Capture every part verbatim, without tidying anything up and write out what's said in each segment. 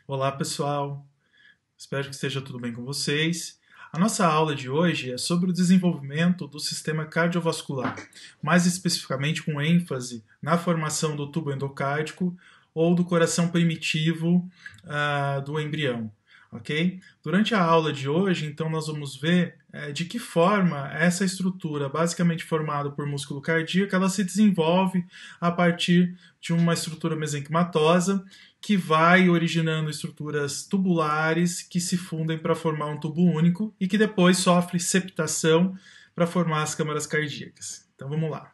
Olá, pessoal. Espero que esteja tudo bem com vocês. A nossa aula de hoje é sobre o desenvolvimento do sistema cardiovascular, mais especificamente com ênfase na formação do tubo endocárdico ou do coração primitivo uh, do embrião. Ok? Durante a aula de hoje, então, nós vamos ver é, de que forma essa estrutura, basicamente formada por músculo cardíaco, ela se desenvolve a partir de uma estrutura mesenquimatosa que vai originando estruturas tubulares que se fundem para formar um tubo único e que depois sofre septação para formar as câmaras cardíacas. Então vamos lá.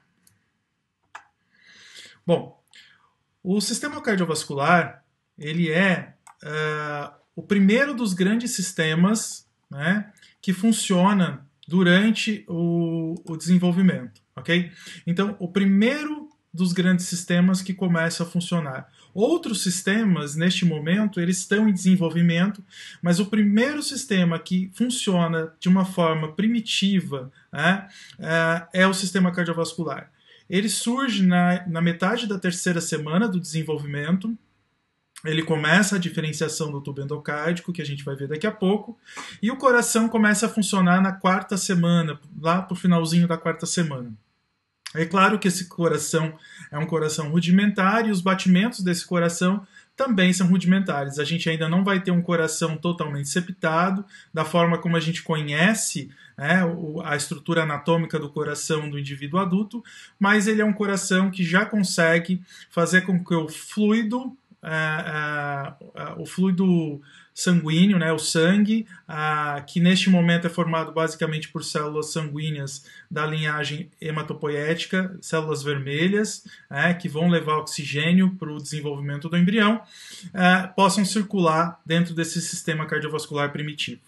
Bom, o sistema cardiovascular ele é uh, o primeiro dos grandes sistemas, né, que funciona durante o, o desenvolvimento, ok? Então, o primeiro dos grandes sistemas que começa a funcionar. Outros sistemas, neste momento, eles estão em desenvolvimento, mas o primeiro sistema que funciona de uma forma primitiva, né, é o sistema cardiovascular. Ele surge na, na metade da terceira semana do desenvolvimento. Ele começa a diferenciação do tubo endocárdico, que a gente vai ver daqui a pouco, e o coração começa a funcionar na quarta semana, lá para o finalzinho da quarta semana. É claro que esse coração é um coração rudimentar e os batimentos desse coração também são rudimentares. A gente ainda não vai ter um coração totalmente septado, da forma como a gente conhece, né, a estrutura anatômica do coração do indivíduo adulto, mas ele é um coração que já consegue fazer com que o fluido Uh, uh, uh, o fluido sanguíneo, né, o sangue, uh, que neste momento é formado basicamente por células sanguíneas da linhagem hematopoética, células vermelhas, uh, que vão levar oxigênio para o desenvolvimento do embrião, uh, possam circular dentro desse sistema cardiovascular primitivo.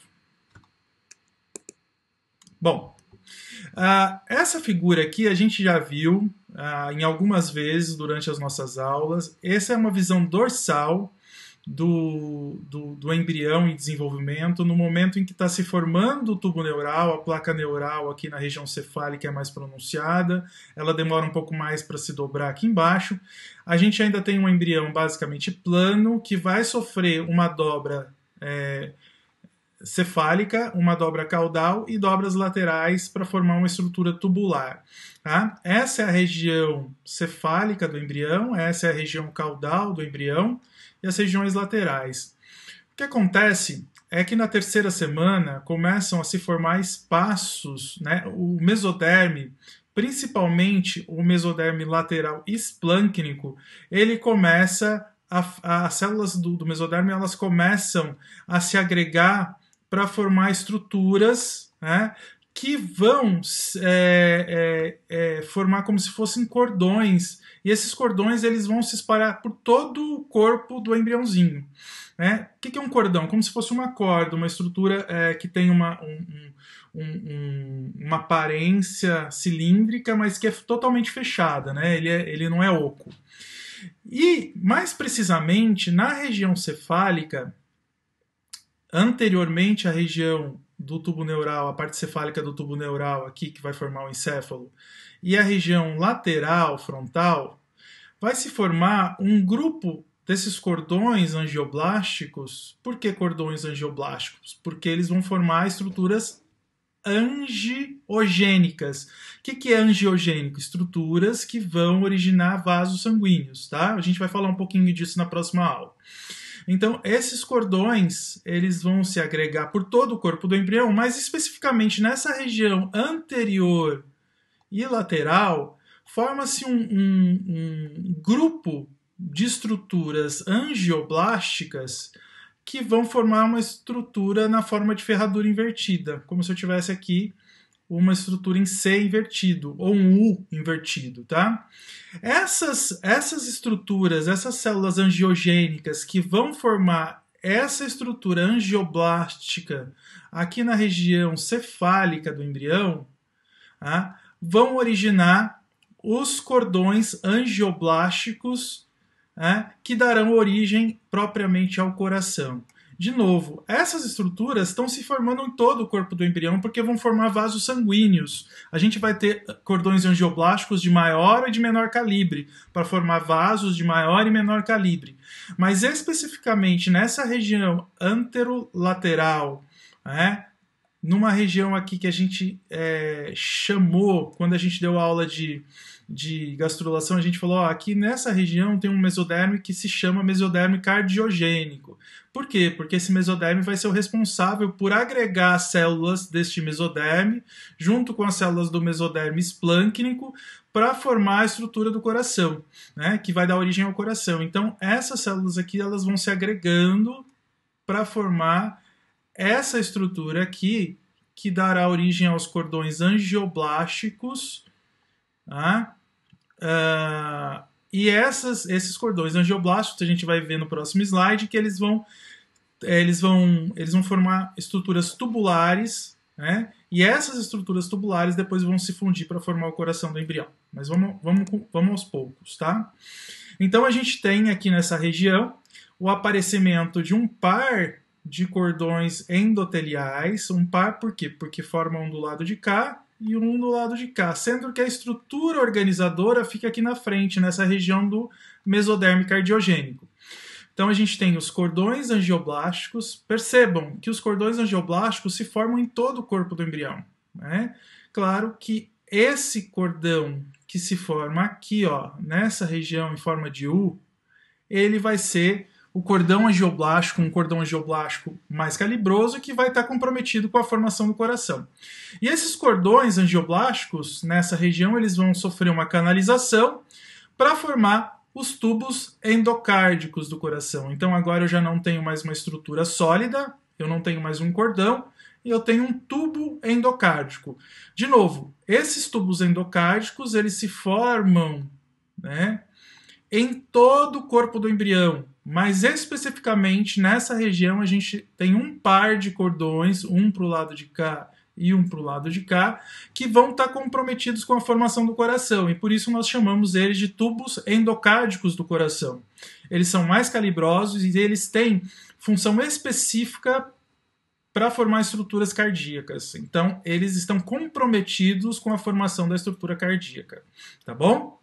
Bom, uh, essa figura aqui a gente já viu Uh, em algumas vezes durante as nossas aulas. Essa é uma visão dorsal do, do, do embrião em desenvolvimento, no momento em que está se formando o tubo neural, a placa neural aqui na região cefálica é mais pronunciada, ela demora um pouco mais para se dobrar aqui embaixo. A gente ainda tem um embrião basicamente plano, que vai sofrer uma dobra é, cefálica, uma dobra caudal e dobras laterais para formar uma estrutura tubular. Tá? Essa é a região cefálica do embrião, essa é a região caudal do embrião e as regiões laterais. O que acontece é que na terceira semana começam a se formar espaços, né? O mesoderme, principalmente o mesoderme lateral esplâncnico, ele começa, a, as células do, do mesoderme elas começam a se agregar para formar estruturas, né, que vão é, é, é, formar como se fossem cordões, e esses cordões eles vão se espalhar por todo o corpo do embriãozinho. Né? O que é um cordão? Como se fosse uma corda, uma estrutura é, que tem uma, um, um, um, uma aparência cilíndrica, mas que é totalmente fechada, né? ele, é, ele não é oco. E, mais precisamente, na região cefálica, anteriormente à região do tubo neural, a parte cefálica do tubo neural aqui, que vai formar o encéfalo, e a região lateral, frontal, vai se formar um grupo desses cordões angioblásticos. Por que cordões angioblásticos? Porque eles vão formar estruturas angiogênicas. O que, que é angiogênico? Estruturas que vão originar vasos sanguíneos. Tá? A gente vai falar um pouquinho disso na próxima aula. Então, esses cordões, eles vão se agregar por todo o corpo do embrião, mas especificamente nessa região anterior e lateral, forma-se um, um, um grupo de estruturas angioblásticas que vão formar uma estrutura na forma de ferradura invertida, como se eu tivesse aqui uma estrutura em C invertido, ou um U invertido, tá? Essas, essas estruturas, essas células angiogênicas que vão formar essa estrutura angioblástica aqui na região cefálica do embrião, tá? Vão originar os cordões angioblásticos, tá? Que darão origem propriamente ao coração. de novo, essas estruturas estão se formando em todo o corpo do embrião porque vão formar vasos sanguíneos. A gente vai ter cordões angioblásticos de maior e de menor calibre para formar vasos de maior e menor calibre. Mas especificamente nessa região anterolateral, né, numa região aqui que a gente é, chamou, quando a gente deu aula de, de gastrulação, a gente falou, ó, aqui nessa região tem um mesoderme que se chama mesoderme cardiogênico. Por quê? Porque esse mesoderme vai ser o responsável por agregar as células deste mesoderme, junto com as células do mesoderme esplâncnico, para formar a estrutura do coração, né, que vai dar origem ao coração. Então, essas células aqui elas vão se agregando para formar essa estrutura aqui, que dará origem aos cordões angioblásticos, tá? Uh, e essas, esses cordões angioblásticos, a gente vai ver no próximo slide, que eles vão, eles vão, eles vão formar estruturas tubulares, né? E essas estruturas tubulares depois vão se fundir para formar o coração do embrião. Mas vamos, vamos, vamos aos poucos, tá? Então a gente tem aqui nessa região o aparecimento de um par de cordões endoteliais, um par por quê? Porque formam um do lado de cá e um do lado de cá, sendo que a estrutura organizadora fica aqui na frente, nessa região do mesoderme cardiogênico. Então a gente tem os cordões angioblásticos. Percebam que os cordões angioblásticos se formam em todo o corpo do embrião, né? Claro que esse cordão que se forma aqui, ó, nessa região em forma de U, ele vai ser o cordão angioblástico, um cordão angioblástico mais calibroso, que vai estar comprometido com a formação do coração. E esses cordões angioblásticos, nessa região, eles vão sofrer uma canalização para formar os tubos endocárdicos do coração. Então agora eu já não tenho mais uma estrutura sólida, eu não tenho mais um cordão, e eu tenho um tubo endocárdico. De novo, esses tubos endocárdicos, eles se formam, né, em todo o corpo do embrião, mas especificamente nessa região a gente tem um par de cordões, um para o lado de cá e um para o lado de cá, que vão estar comprometidos com a formação do coração, e por isso nós chamamos eles de tubos endocárdicos do coração. Eles são mais calibrosos e eles têm função específica para formar estruturas cardíacas. Então, eles estão comprometidos com a formação da estrutura cardíaca. Tá bom?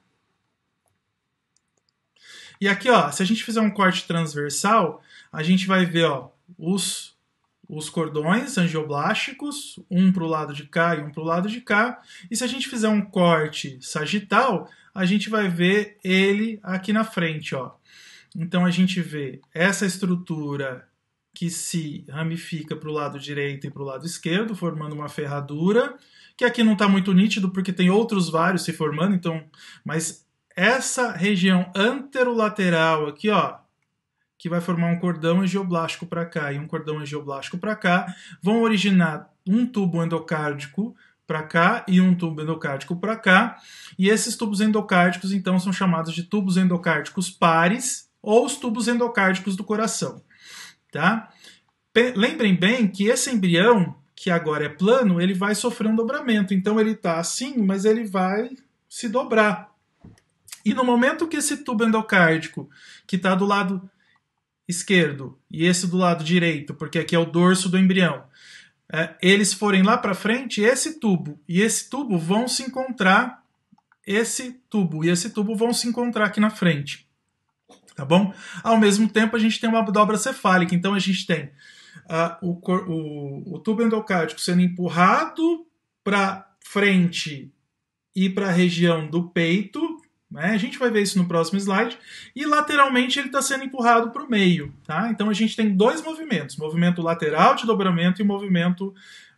E aqui, ó, se a gente fizer um corte transversal, a gente vai ver, ó, os, os cordões angioblásticos, um para o lado de cá e um para o lado de cá. E se a gente fizer um corte sagital, a gente vai ver ele aqui na frente, ó. Então, a gente vê essa estrutura que se ramifica para o lado direito e para o lado esquerdo, formando uma ferradura, que aqui não está muito nítido porque tem outros vários se formando, então, mas essa região anterolateral aqui, ó, que vai formar um cordão angioblástico para cá e um cordão angioblástico para cá, vão originar um tubo endocárdico para cá e um tubo endocárdico para cá, e esses tubos endocárdicos, então, são chamados de tubos endocárdicos pares ou os tubos endocárdicos do coração. Tá? Lembrem bem que esse embrião, que agora é plano, ele vai sofrer um dobramento. Então ele está assim, mas ele vai se dobrar. E no momento que esse tubo endocárdico, que está do lado esquerdo, e esse do lado direito, porque aqui é o dorso do embrião, é, eles forem lá para frente, esse tubo e esse tubo vão se encontrar, esse tubo e esse tubo vão se encontrar aqui na frente. Tá bom? Ao mesmo tempo, a gente tem uma dobra cefálica. Então, a gente tem uh, o, o, o tubo endocárdico sendo empurrado para frente e para a região do peito. Né? A gente vai ver isso no próximo slide. E lateralmente, ele está sendo empurrado para o meio. Tá? Então, a gente tem dois movimentos. Movimento lateral de dobramento e movimento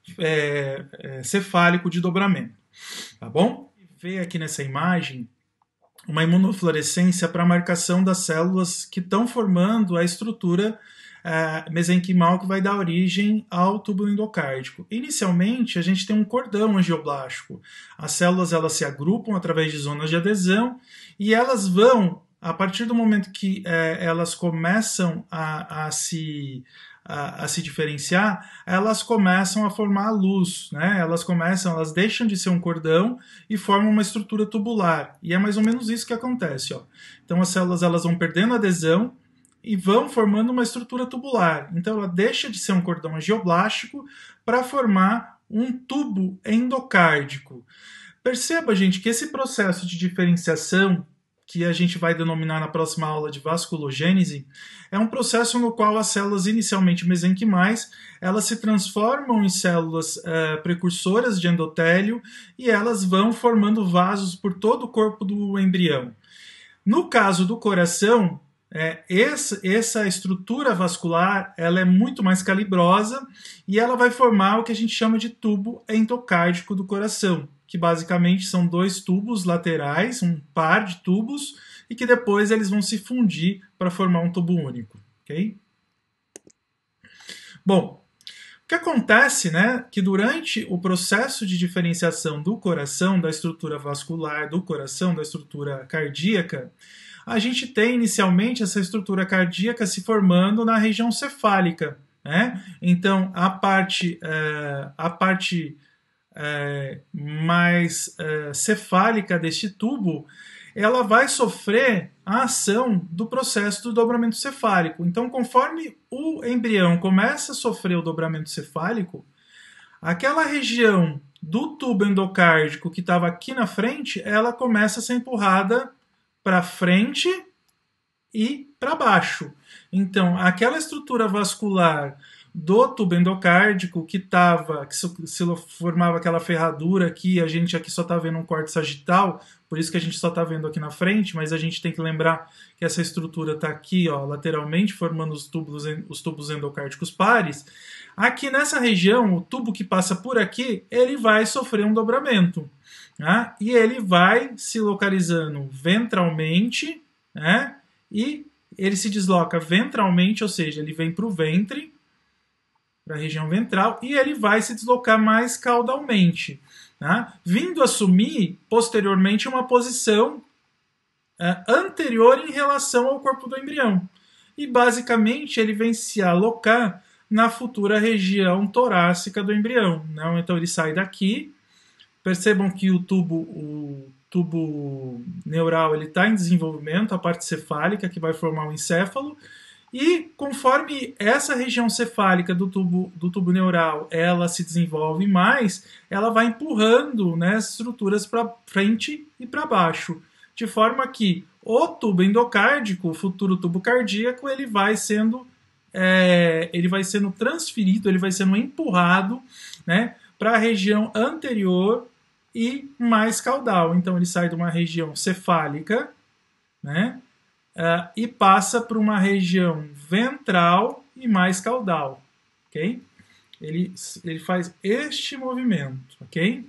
é, é, cefálico de dobramento. Tá bom? Vê aqui nessa imagem uma imunofluorescência para marcação das células que estão formando a estrutura uh, mesenquimal que vai dar origem ao tubo endocárdico. Inicialmente, a gente tem um cordão angioblástico. As células elas se agrupam através de zonas de adesão e elas vão, a partir do momento que uh, elas começam a, a se... A, a se diferenciar, elas começam a formar a luz, né? Elas começam, elas deixam de ser um cordão e formam uma estrutura tubular. E é mais ou menos isso que acontece, ó. Então as células elas vão perdendo adesão, e vão formando uma estrutura tubular. Então ela deixa de ser um cordão angioblástico para formar um tubo endocárdico. Perceba, gente, que esse processo de diferenciação, que a gente vai denominar na próxima aula de vasculogênese, é um processo no qual as células inicialmente mesenquimais, elas se transformam em células uh, precursoras de endotélio e elas vão formando vasos por todo o corpo do embrião. No caso do coração, é, essa, essa estrutura vascular ela é muito mais calibrosa e ela vai formar o que a gente chama de tubo endocárdico do coração, que basicamente são dois tubos laterais, um par de tubos, e que depois eles vão se fundir para formar um tubo único. Okay? Bom, o que acontece, né, que durante o processo de diferenciação do coração, da estrutura vascular do coração, da estrutura cardíaca, a gente tem inicialmente essa estrutura cardíaca se formando na região cefálica, né? Então, a parte, uh, a parte uh, mais uh, cefálica deste tubo, ela vai sofrer a ação do processo do dobramento cefálico. Então, conforme o embrião começa a sofrer o dobramento cefálico, aquela região do tubo endocárdico que estava aqui na frente, ela começa a ser empurrada para frente e para baixo. Então, aquela estrutura vascular do tubo endocárdico que estava, que se formava aquela ferradura aqui, a gente aqui só está vendo um corte sagital, por isso que a gente só está vendo aqui na frente, mas a gente tem que lembrar que essa estrutura está aqui, ó, lateralmente, formando os tubos, os tubos endocárdicos pares. Aqui nessa região, o tubo que passa por aqui, ele vai sofrer um dobramento. Né? E ele vai se localizando ventralmente, né? E ele se desloca ventralmente, ou seja, ele vem para o ventre, para a região ventral, e ele vai se deslocar mais caudalmente, né? Vindo assumir posteriormente uma posição é, anterior em relação ao corpo do embrião. E basicamente ele vem se alocar na futura região torácica do embrião. Né? Então ele sai daqui. Percebam que o tubo, o tubo neural está em desenvolvimento, a parte cefálica que vai formar o encéfalo, e conforme essa região cefálica do tubo, do tubo neural ela se desenvolve mais, ela vai empurrando, né, as estruturas para frente e para baixo, de forma que o tubo endocárdico, o futuro tubo cardíaco, ele vai sendo, é, ele vai sendo transferido, ele vai sendo empurrado, né, para a região anterior e mais caudal. Então ele sai de uma região cefálica, né, uh, e passa para uma região ventral e mais caudal, ok? Ele, ele faz este movimento, ok?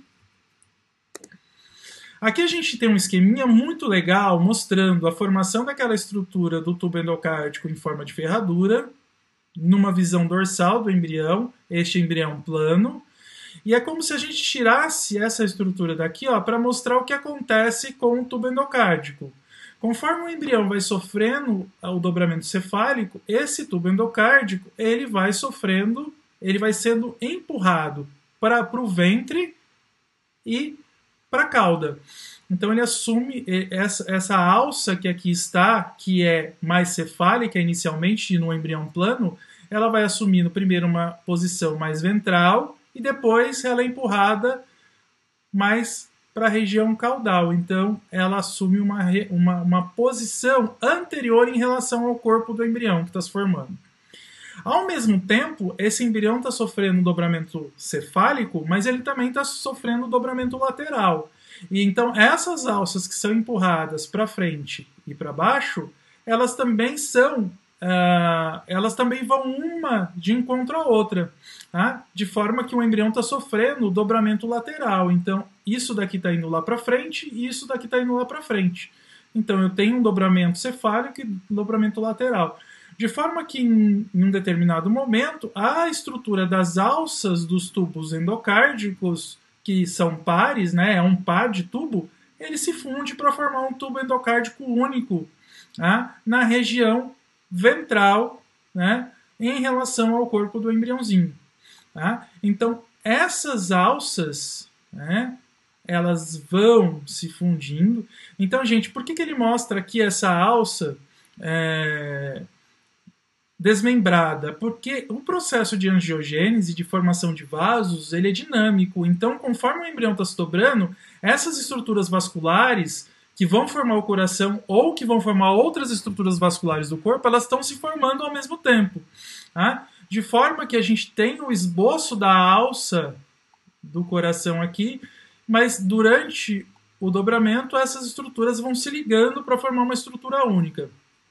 Aqui a gente tem um esqueminha muito legal mostrando a formação daquela estrutura do tubo endocárdico em forma de ferradura, numa visão dorsal do embrião, este embrião plano. E é como se a gente tirasse essa estrutura daqui para mostrar o que acontece com o tubo endocárdico. Conforme o embrião vai sofrendo o dobramento cefálico, esse tubo endocárdico ele vai sofrendo, ele vai sendo empurrado para o ventre e para a cauda. Então ele assume essa, essa alça que aqui está, que é mais cefálica inicialmente no embrião plano, ela vai assumindo primeiro uma posição mais ventral, e depois ela é empurrada mais para a região caudal. Então, ela assume uma, uma, uma posição anterior em relação ao corpo do embrião que está se formando. Ao mesmo tempo, esse embrião está sofrendo um dobramento cefálico, mas ele também está sofrendo um dobramento lateral. E então, essas alças que são empurradas para frente e para baixo, elas também são... Uh, elas também vão uma de encontro à outra, tá? De forma que o embrião está sofrendo o dobramento lateral. Então, isso daqui está indo lá para frente e isso daqui está indo lá para frente. Então, eu tenho um dobramento cefálico e dobramento lateral. De forma que, em, em um determinado momento, a estrutura das alças dos tubos endocárdicos, que são pares, né, é um par de tubo, ele se funde para formar um tubo endocárdico único, tá? Na região ventral, né, em relação ao corpo do embriãozinho. Tá? Então, essas alças, né, elas vão se fundindo. Então, gente, por que, que ele mostra aqui essa alça, é, desmembrada, porque o processo de angiogênese, de formação de vasos, ele é dinâmico. Então, conforme o embrião está se dobrando, essas estruturas vasculares que vão formar o coração ou que vão formar outras estruturas vasculares do corpo, elas estão se formando ao mesmo tempo. Tá? De forma que a gente tem o esboço da alça do coração aqui, mas durante o dobramento essas estruturas vão se ligando para formar uma estrutura única.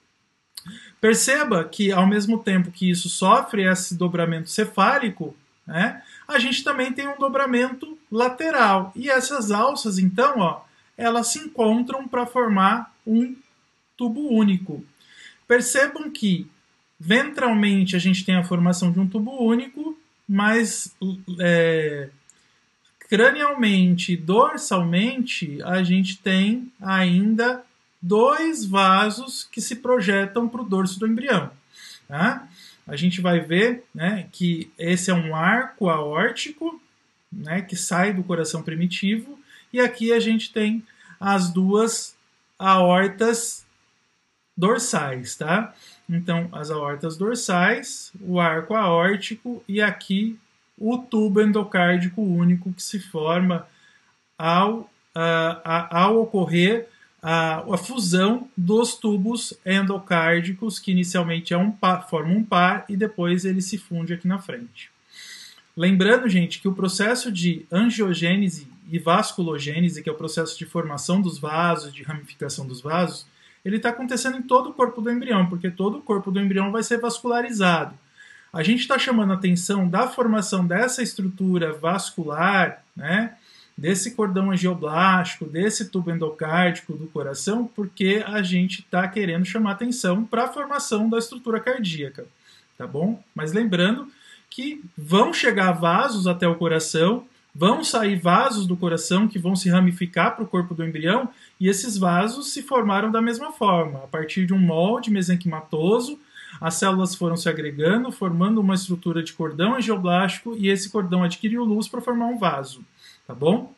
Perceba que, ao mesmo tempo que isso sofre esse dobramento cefálico, né, a gente também tem um dobramento lateral. E essas alças, então, ó, elas se encontram para formar um tubo único. Percebam que, ventralmente, a gente tem a formação de um tubo único, mas é, cranialmente e dorsalmente, a gente tem ainda dois vasos que se projetam para o dorso do embrião. Tá? A gente vai ver, né, que esse é um arco aórtico, né, que sai do coração primitivo, e aqui a gente tem as duas aortas dorsais. Tá? Então, as aortas dorsais, o arco aórtico e aqui o tubo endocárdico único que se forma ao, uh, ao ocorrer A, a fusão dos tubos endocárdicos, que inicialmente é um par, forma um par e depois ele se funde aqui na frente. Lembrando, gente, que o processo de angiogênese e vasculogênese, que é o processo de formação dos vasos, de ramificação dos vasos, ele está acontecendo em todo o corpo do embrião, porque todo o corpo do embrião vai ser vascularizado. A gente está chamando a atenção da formação dessa estrutura vascular, né, desse cordão angioblástico, desse tubo endocárdico do coração, porque a gente está querendo chamar atenção para a formação da estrutura cardíaca, tá bom? Mas lembrando que vão chegar vasos até o coração, vão sair vasos do coração que vão se ramificar para o corpo do embrião, e esses vasos se formaram da mesma forma, a partir de um molde mesenquimatoso, as células foram se agregando, formando uma estrutura de cordão angioblástico, e esse cordão adquiriu luz para formar um vaso. Tá bom?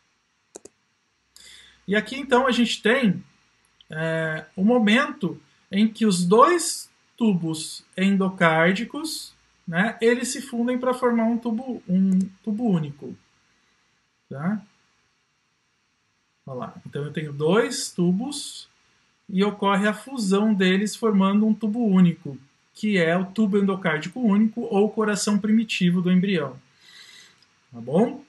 E aqui então a gente tem é, o momento em que os dois tubos endocárdicos, né, eles se fundem para formar um tubo, um tubo único. Tá? Olha lá. Então eu tenho dois tubos e ocorre a fusão deles formando um tubo único, que é o tubo endocárdico único ou coração primitivo do embrião. Tá bom?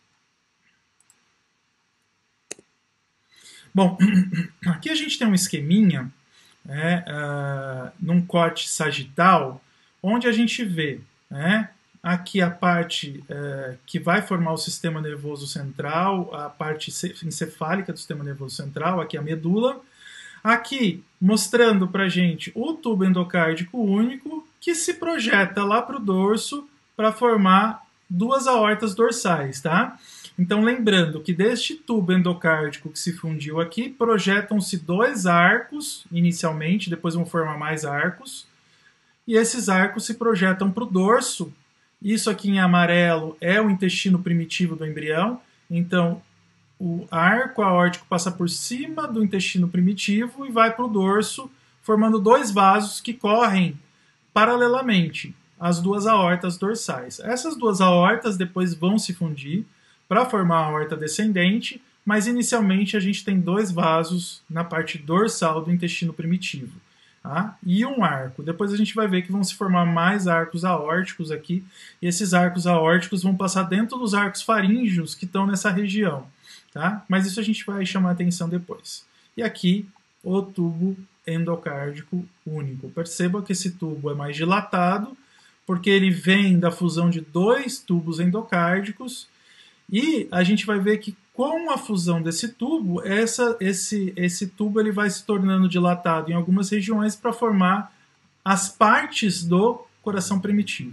Bom, aqui a gente tem um esqueminha, né, uh, num corte sagital, onde a gente vê, né, aqui a parte uh, que vai formar o sistema nervoso central, a parte encefálica do sistema nervoso central, aqui a medula, aqui mostrando para a gente o tubo endocárdico único, que se projeta lá para o dorso para formar duas aortas dorsais, tá? Então, lembrando que deste tubo endocárdico que se fundiu aqui, projetam-se dois arcos, inicialmente, depois vão formar mais arcos, e esses arcos se projetam para o dorso. Isso aqui em amarelo é o intestino primitivo do embrião, então o arco aórtico passa por cima do intestino primitivo e vai para o dorso, formando dois vasos que correm paralelamente às duas aortas dorsais. Essas duas aortas depois vão se fundir para formar a aorta descendente, mas inicialmente a gente tem dois vasos na parte dorsal do intestino primitivo, tá? E um arco. Depois a gente vai ver que vão se formar mais arcos aórticos aqui, e esses arcos aórticos vão passar dentro dos arcos faríngeos que estão nessa região, tá? Mas isso a gente vai chamar atenção depois. E aqui o tubo endocárdico único. Perceba que esse tubo é mais dilatado, porque ele vem da fusão de dois tubos endocárdicos. E a gente vai ver que com a fusão desse tubo, essa, esse, esse tubo ele vai se tornando dilatado em algumas regiões para formar as partes do coração primitivo.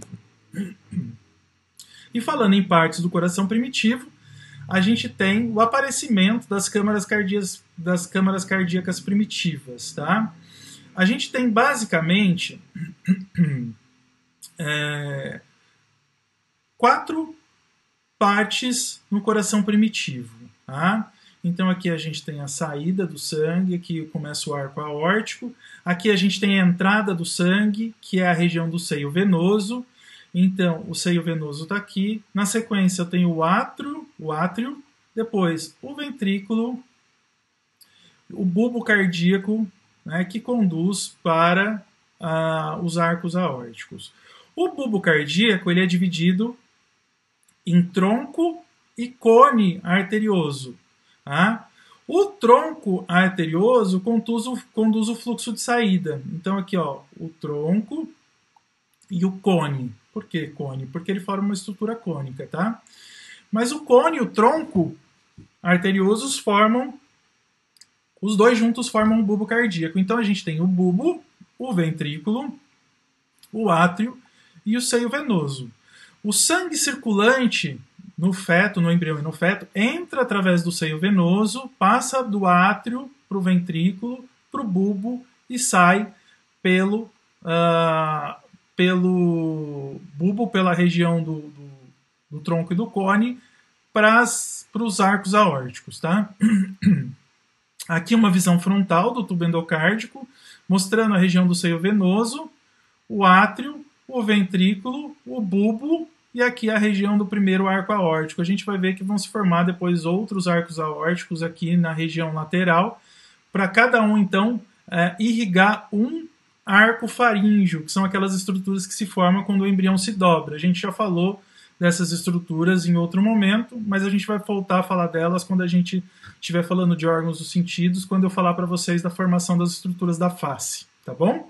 E falando em partes do coração primitivo, a gente tem o aparecimento das câmaras cardíacas, das câmaras cardíacas primitivas. Tá? A gente tem basicamente é, quatro partes no coração primitivo. Tá? Então aqui a gente tem a saída do sangue, aqui começa o arco aórtico. Aqui a gente tem a entrada do sangue, que é a região do seio venoso. Então o seio venoso está aqui. Na sequência eu tenho o átrio, o átrio, depois o ventrículo, o bulbo cardíaco, né, que conduz para uh, os arcos aórticos. O bulbo cardíaco ele é dividido em tronco e cone arterioso. Tá? O tronco arterioso conduz o, conduz o fluxo de saída. Então aqui, ó, o tronco e o cone. Por que cone? Porque ele forma uma estrutura cônica, tá? Mas o cone e o tronco arteriosos formam, os dois juntos formam um bulbo cardíaco. Então a gente tem o bulbo, o ventrículo, o átrio e o seio venoso. O sangue circulante no feto, no embrião e no feto, entra através do seio venoso, passa do átrio para o ventrículo, para o bulbo e sai pelo, uh, pelo bulbo, pela região do, do, do tronco e do cone, para os arcos aórticos. Tá? Aqui uma visão frontal do tubo endocárdico, mostrando a região do seio venoso, o átrio, o ventrículo, o bulbo, e aqui a região do primeiro arco aórtico. A gente vai ver que vão se formar depois outros arcos aórticos aqui na região lateral, para cada um, então, é, irrigar um arco faríngeo, que são aquelas estruturas que se formam quando o embrião se dobra. A gente já falou dessas estruturas em outro momento, mas a gente vai voltar a falar delas quando a gente estiver falando de órgãos dos sentidos, quando eu falar para vocês da formação das estruturas da face, tá bom?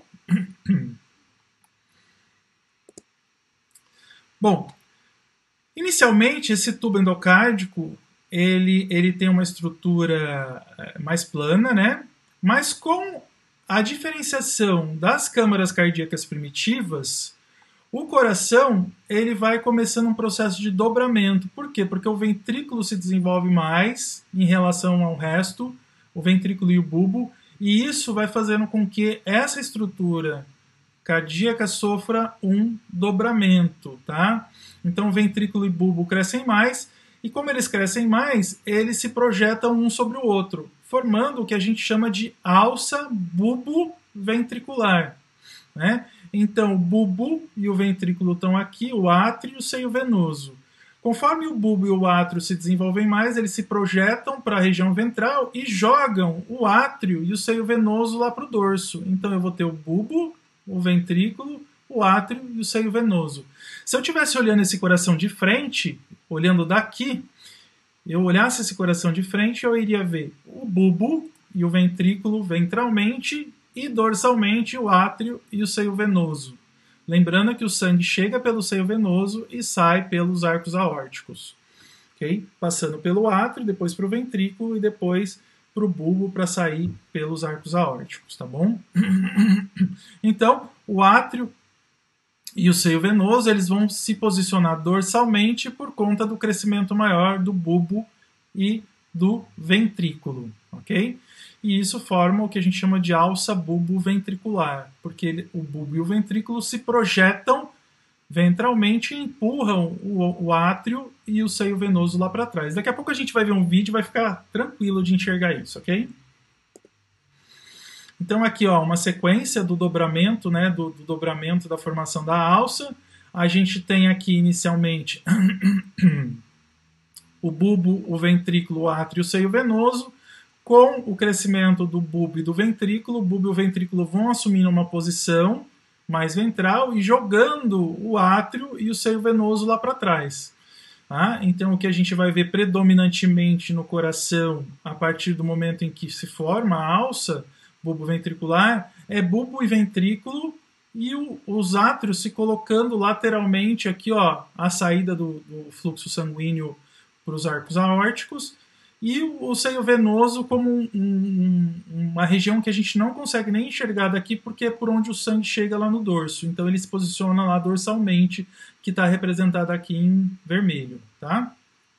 Bom, inicialmente esse tubo endocárdico ele, ele tem uma estrutura mais plana, né? Mas com a diferenciação das câmaras cardíacas primitivas, o coração ele vai começando um processo de dobramento. Por quê? Porque o ventrículo se desenvolve mais em relação ao resto, o ventrículo e o bulbo, e isso vai fazendo com que essa estrutura cardíaca sofra um dobramento, tá? Então, ventrículo e bulbo crescem mais, e como eles crescem mais, eles se projetam um sobre o outro, formando o que a gente chama de alça bulbo-ventricular, né? Então, o bulbo e o ventrículo estão aqui, o átrio e o seio venoso. Conforme o bulbo e o átrio se desenvolvem mais, eles se projetam para a região ventral e jogam o átrio e o seio venoso lá para o dorso. Então, eu vou ter o bulbo, o ventrículo, o átrio e o seio venoso. Se eu estivesse olhando esse coração de frente, olhando daqui, eu olhasse esse coração de frente, eu iria ver o bulbo e o ventrículo ventralmente e dorsalmente o átrio e o seio venoso. Lembrando que o sangue chega pelo seio venoso e sai pelos arcos aórticos. Okay? Passando pelo átrio, depois para o ventrículo e depois para o bulbo para sair pelos arcos aórticos, tá bom? Então, o átrio e o seio venoso eles vão se posicionar dorsalmente por conta do crescimento maior do bulbo e do ventrículo, ok? E isso forma o que a gente chama de alça bulbo-ventricular, porque ele, o bulbo e o ventrículo se projetam ventralmente e empurram o, o átrio e o seio venoso lá para trás. Daqui a pouco a gente vai ver um vídeo e vai ficar tranquilo de enxergar isso, ok? Então aqui, ó, uma sequência do dobramento, né, do, do dobramento da formação da alça. A gente tem aqui inicialmente o bulbo, o ventrículo, o átrio e o seio venoso. Com o crescimento do bulbo e do ventrículo, o bulbo e o ventrículo vão assumindo uma posição mais ventral e jogando o átrio e o seio venoso lá para trás. Tá? Então, o que a gente vai ver predominantemente no coração, a partir do momento em que se forma a alça bulbo-ventricular, é bulbo e ventrículo e o, os átrios se colocando lateralmente aqui, ó, a saída do, do fluxo sanguíneo para os arcos aórticos, e o seio venoso como um, um, uma região que a gente não consegue nem enxergar daqui, porque é por onde o sangue chega lá no dorso. Então ele se posiciona lá dorsalmente, que está representado aqui em vermelho. Tá?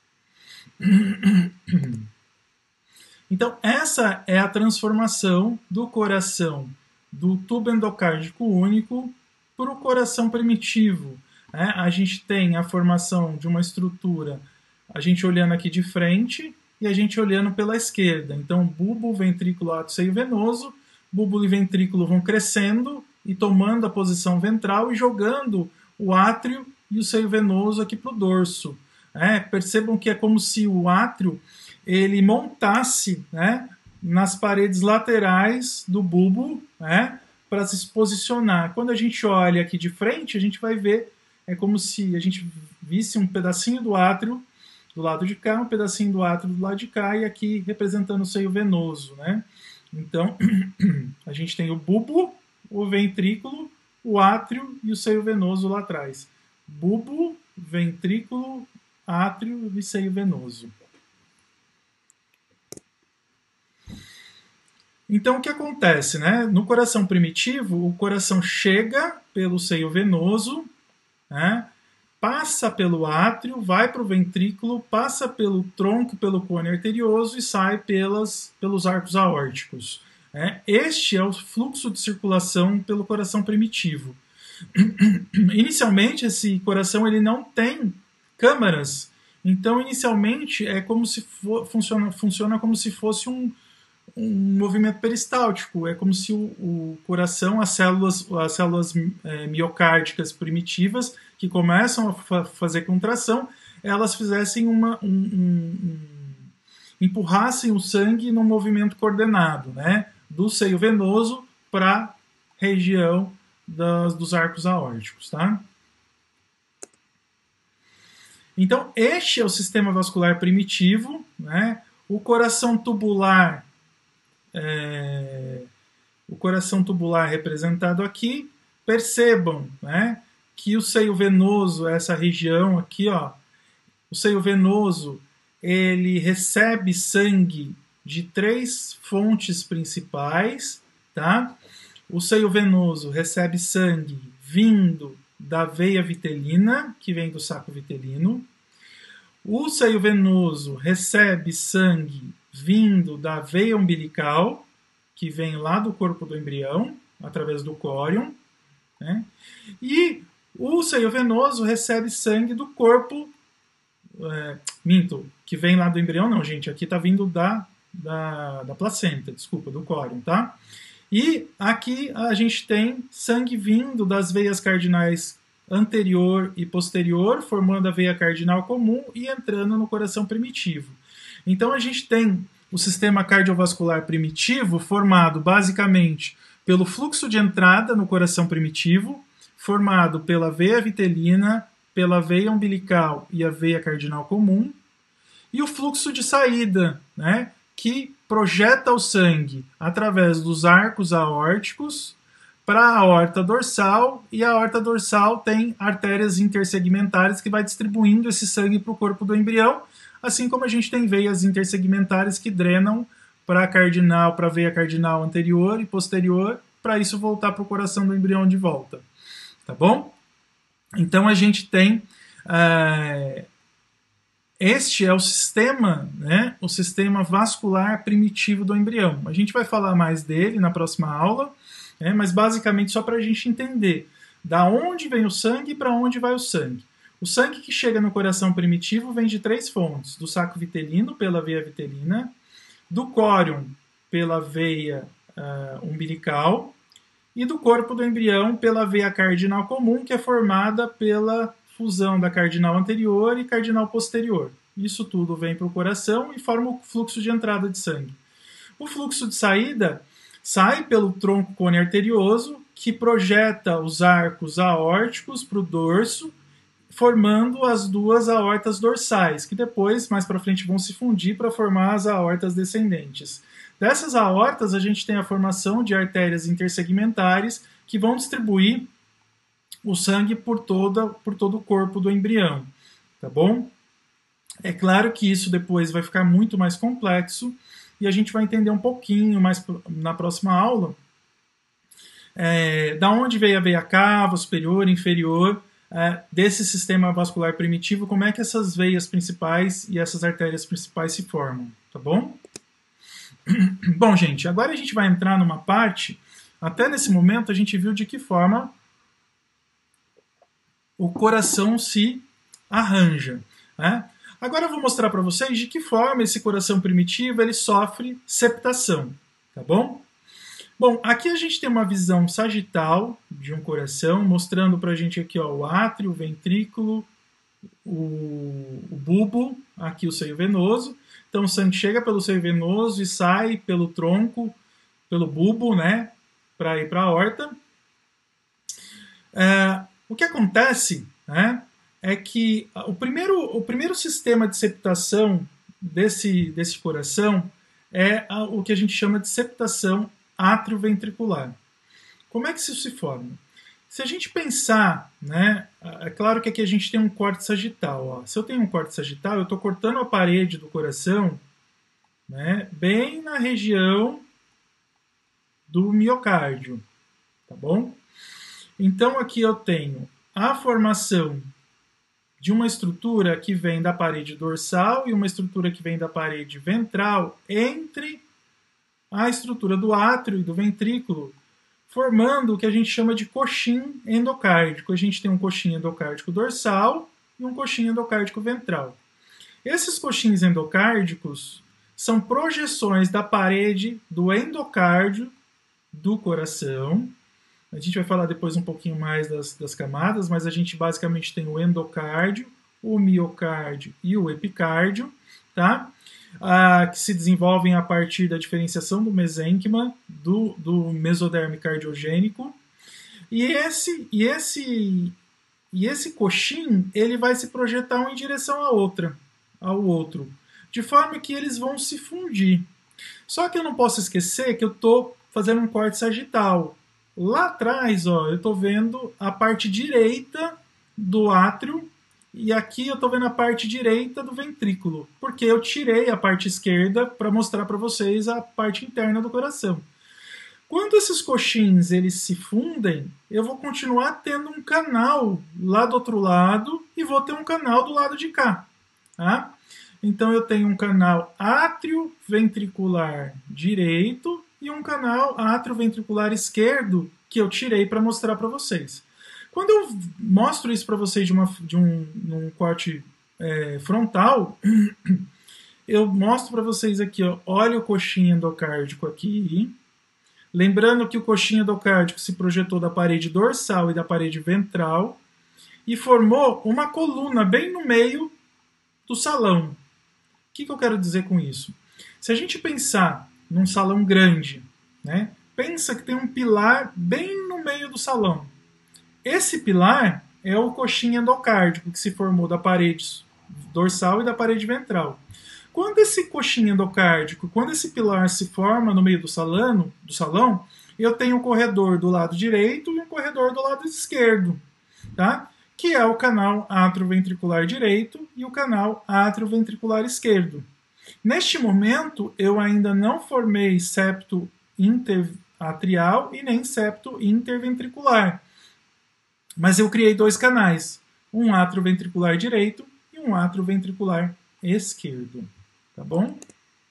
Então essa é a transformação do coração do tubo endocárdico único para o coração primitivo. Né? A gente tem a formação de uma estrutura, a gente olhando aqui de frente, e a gente olhando pela esquerda. Então, bulbo, ventrículo, átrio, seio venoso, bulbo e ventrículo vão crescendo e tomando a posição ventral e jogando o átrio e o seio venoso aqui para o dorso. É, percebam que é como se o átrio ele montasse, né, nas paredes laterais do bulbo, né, para se posicionar. Quando a gente olha aqui de frente, a gente vai ver, é como se a gente visse um pedacinho do átrio do lado de cá, um pedacinho do átrio do lado de cá, e aqui representando o seio venoso, né? Então, a gente tem o bulbo, o ventrículo, o átrio e o seio venoso lá atrás. Bulbo, ventrículo, átrio e seio venoso. Então, o que acontece, né? No coração primitivo, o coração chega pelo seio venoso, né? Passa pelo átrio, vai para o ventrículo, passa pelo tronco, pelo cone arterioso e sai pelas, pelos arcos aórticos. Né? Este é o fluxo de circulação pelo coração primitivo. Inicialmente, esse coração ele não tem câmaras, então inicialmente é como se for, funciona, funciona como se fosse um, um movimento peristáltico, é como se o, o coração, as células, as células é, miocárdicas primitivas que começam a fa fazer contração, elas fizessem uma, um, um, um, empurrassem o sangue num movimento coordenado, né, do seio venoso para a região das, dos arcos aórticos, tá? Então, este é o sistema vascular primitivo, né? O coração tubular, é, o coração tubular representado aqui, percebam, né, que o seio venoso, essa região aqui, ó, o seio venoso, ele recebe sangue de três fontes principais, tá? O seio venoso recebe sangue vindo da veia vitelina, que vem do saco vitelino. O seio venoso recebe sangue vindo da veia umbilical, que vem lá do corpo do embrião, através do córion, né? E o seio venoso recebe sangue do corpo, é, minto, que vem lá do embrião, não, gente, aqui está vindo da, da, da placenta, desculpa, do córion, tá? E aqui a gente tem sangue vindo das veias cardinais anterior e posterior, formando a veia cardinal comum e entrando no coração primitivo. Então a gente tem o sistema cardiovascular primitivo formado basicamente pelo fluxo de entrada no coração primitivo, formado pela veia vitelina, pela veia umbilical e a veia cardinal comum, e o fluxo de saída, né, que projeta o sangue através dos arcos aórticos para a aorta dorsal, e a aorta dorsal tem artérias intersegmentares que vai distribuindo esse sangue para o corpo do embrião, assim como a gente tem veias intersegmentares que drenam para a cardinal, para a veia cardinal anterior e posterior, para isso voltar para o coração do embrião de volta. Tá bom? Então a gente tem uh, este é o sistema, né, o sistema vascular primitivo do embrião. A gente vai falar mais dele na próxima aula, né, mas basicamente só para a gente entender da onde vem o sangue e para onde vai o sangue. O sangue que chega no coração primitivo vem de três fontes: do saco vitelino, pela veia vitelina, do córion, pela veia uh, umbilical, e do corpo do embrião pela veia cardinal comum, que é formada pela fusão da cardinal anterior e cardinal posterior. Isso tudo vem para o coração e forma o fluxo de entrada de sangue. O fluxo de saída sai pelo tronco cone arterioso, que projeta os arcos aórticos para o dorso, formando as duas aortas dorsais, que depois, mais para frente, vão se fundir para formar as aortas descendentes. Dessas aortas, a gente tem a formação de artérias intersegmentares que vão distribuir o sangue por, toda, por todo o corpo do embrião, tá bom? É claro que isso depois vai ficar muito mais complexo e a gente vai entender um pouquinho mais na próxima aula é, da onde veio a veia cava, superior, inferior, é, desse sistema vascular primitivo, como é que essas veias principais e essas artérias principais se formam, tá bom? Bom, gente, agora a gente vai entrar numa parte, até nesse momento a gente viu de que forma o coração se arranja, né? Agora eu vou mostrar para vocês de que forma esse coração primitivo ele sofre septação, tá bom? Bom, aqui a gente tem uma visão sagital de um coração, mostrando para a gente aqui ó, o átrio, o ventrículo, o, o bulbo, aqui o seio venoso. Então o sangue chega pelo seio venoso e sai pelo tronco, pelo bulbo, né, para ir para a aorta. É, o que acontece, né, é que o primeiro, o primeiro sistema de septação desse, desse coração é a, o que a gente chama de septação atrioventricular. Como é que isso se forma? Se a gente pensar, né, é claro que aqui a gente tem um corte sagital. Ó. Se eu tenho um corte sagital, eu estou cortando a parede do coração, né, bem na região do miocárdio, tá bom? Então aqui eu tenho a formação de uma estrutura que vem da parede dorsal e uma estrutura que vem da parede ventral entre a estrutura do átrio e do ventrículo, formando o que a gente chama de coxim endocárdico. A gente tem um coxim endocárdico dorsal e um coxim endocárdico ventral. Esses coxins endocárdicos são projeções da parede do endocárdio do coração. A gente vai falar depois um pouquinho mais das, das camadas, mas a gente basicamente tem o endocárdio, o miocárdio e o epicárdio, tá? Ah, que se desenvolvem a partir da diferenciação do mesênquima, do, do mesoderme cardiogênico. E esse, e, esse, e esse coxim ele vai se projetar um em direção à outra, ao outro, de forma que eles vão se fundir. Só que eu não posso esquecer que eu estou fazendo um corte sagital. Lá atrás, ó, eu estou vendo a parte direita do átrio e aqui eu estou vendo a parte direita do ventrículo, porque eu tirei a parte esquerda para mostrar para vocês a parte interna do coração. Quando esses coxins eles se fundem, eu vou continuar tendo um canal lá do outro lado e vou ter um canal do lado de cá. Tá? Então eu tenho um canal átrio-ventricular direito e um canal átrio-ventricular esquerdo que eu tirei para mostrar para vocês. Quando eu mostro isso para vocês de, uma, de um, um corte é, frontal, eu mostro para vocês aqui, ó, olha o coxim endocárdico aqui. Lembrando que o coxim endocárdico se projetou da parede dorsal e da parede ventral e formou uma coluna bem no meio do salão. O que, que eu quero dizer com isso? Se a gente pensar num salão grande, né, pensa que tem um pilar bem no meio do salão. Esse pilar é o coxim endocárdico, que se formou da parede dorsal e da parede ventral. Quando esse coxim endocárdico, quando esse pilar se forma no meio do salão, do salão, eu tenho um corredor do lado direito e um corredor do lado esquerdo, tá? Que é o canal atrioventricular direito e o canal atrioventricular esquerdo. Neste momento, eu ainda não formei septo interatrial e nem septo interventricular. Mas eu criei dois canais, um atrioventricular direito e um atrioventricular esquerdo. Tá bom?